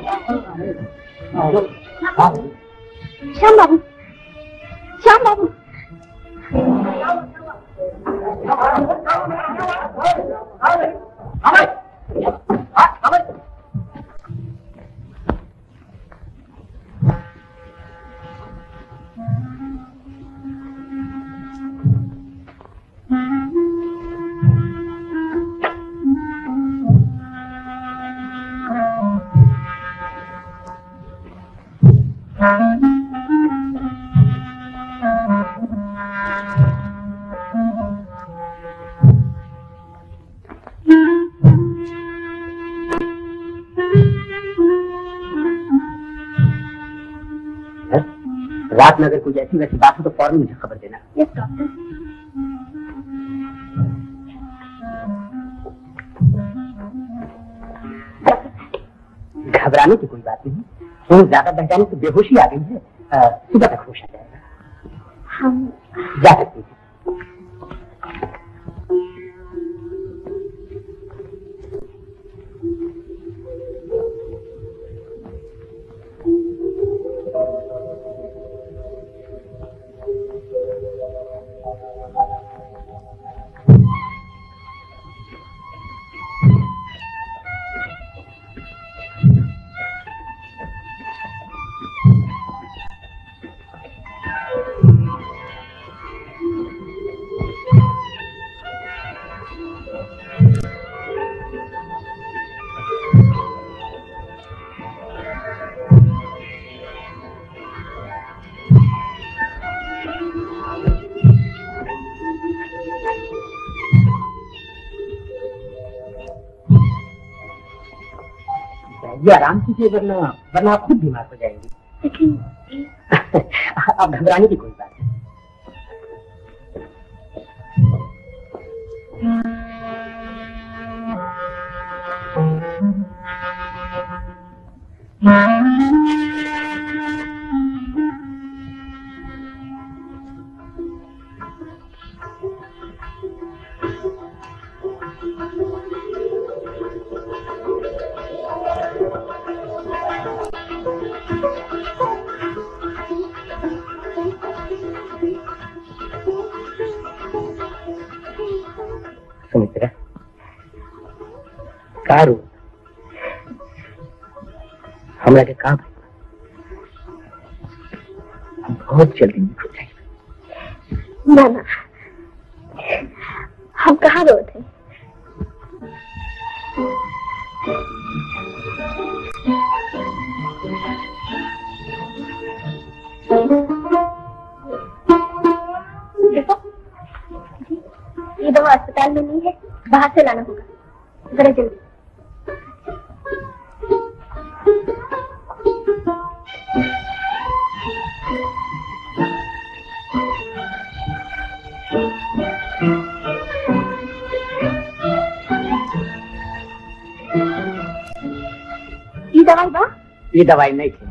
श्याम बाबू, श्याम बाबू। रात में अगर कोई ऐसी वैसी बात हो तो फौरन मुझे खबर देना। Yes doctor. घबराने की कोई बात नहीं, खून ज्यादा बह जाने से बेहोशी आ गई है, सुबह तक होश आ जाएगा। हम जा सकते हैं। ये आराम कीजिए, वरना आप खुद बीमार हो जाएंगी। लेकिन अब घबराने की कोई बात नहीं। सुमित्रा, कारू हमरा के काम बहुत जल्दी निकल जाएगा। ना ना, हम कहाँ रो थे। देखो, ये दवा अस्पताल में नहीं है, बाहर से लाना होगा, जरा जल्दी। ये दवाई बा? ये दवाई नहीं थी।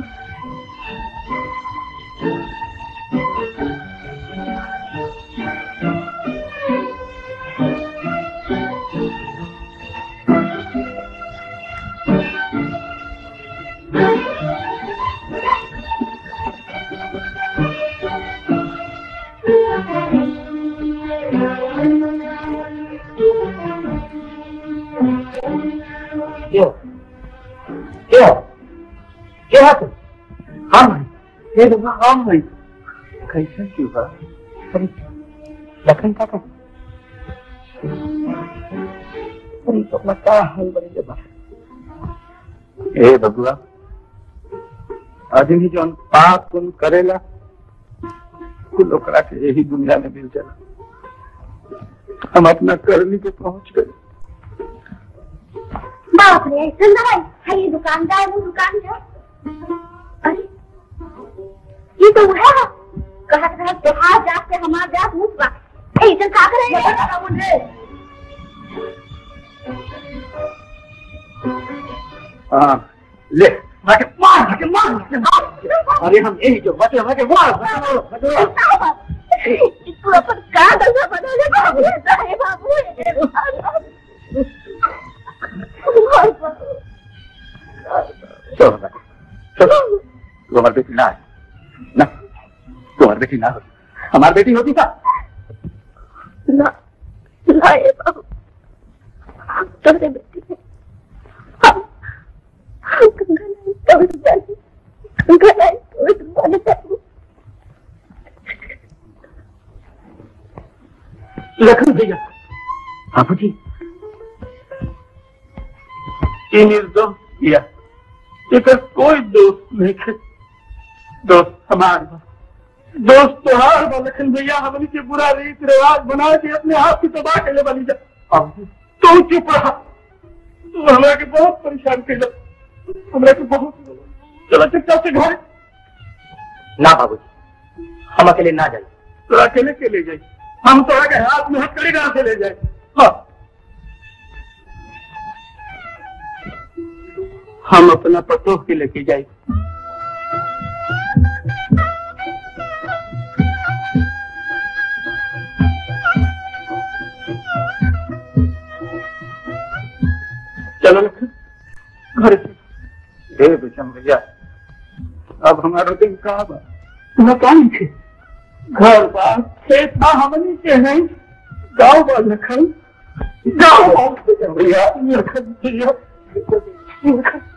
हम कैसे क्यों है? लखन का तो लगता है बड़ी जगह। ए बबुआ, आदमी जो पाप पुण्य करेला कुल ओकरा के यही दुनिया में मिल जाला। हम अपना करनी पे पहुंच गए। बाप रे, ऐसा दवाई है, ये दुकानदार वो दुकानदार। अरे ये तो है, कहा था त्योहार जाके हमारा जात मुझ ऐसे क्या करेंगे। हाँ ले अरे हम यही जो बचे बचे पूरा पर क्या दशा बदले बाबू है बाबू। चलो हमारी बेटी ना है ना, तुम्हारी बेटी ना हो, हमारी बेटी होती था ना लाए बाबू, हम तुम्हारे बेटी हैं, हम गंगा नहीं तोड़ जाएंगे, गंगा नहीं तोड़ जाएंगे। लखन भैया, बाबू जी, ये निर्दोष किया, इधर कोई दोस्त नहीं थे, दोस्त हमारा, दोस्त त्योहार बा लखन भैया, हमने के बुरा रीत रिवाज बना के अपने आप की तबाह के लिए बनी जा। अब तू चुप रहा, तू हमरा के बहुत परेशान कर, हमरा के बहुत, चलो चुपचाप से घर। ना बाबूजी, हम अकेले ना जाए। तो अकेले के ले जाए, हम तो आगे हाथ में हथकड़ी कहां से ले जाए। हाँ, हम अपना पतोह के लेके जाए। चलो घर से विषम भैया, अब हमारा दिन कहाँ बा, तुम्हें कहाँ थे, घर बा, खेत बा, हमनी के हैं, गाँव बा लखन, गाँव भैया, लखन भैया,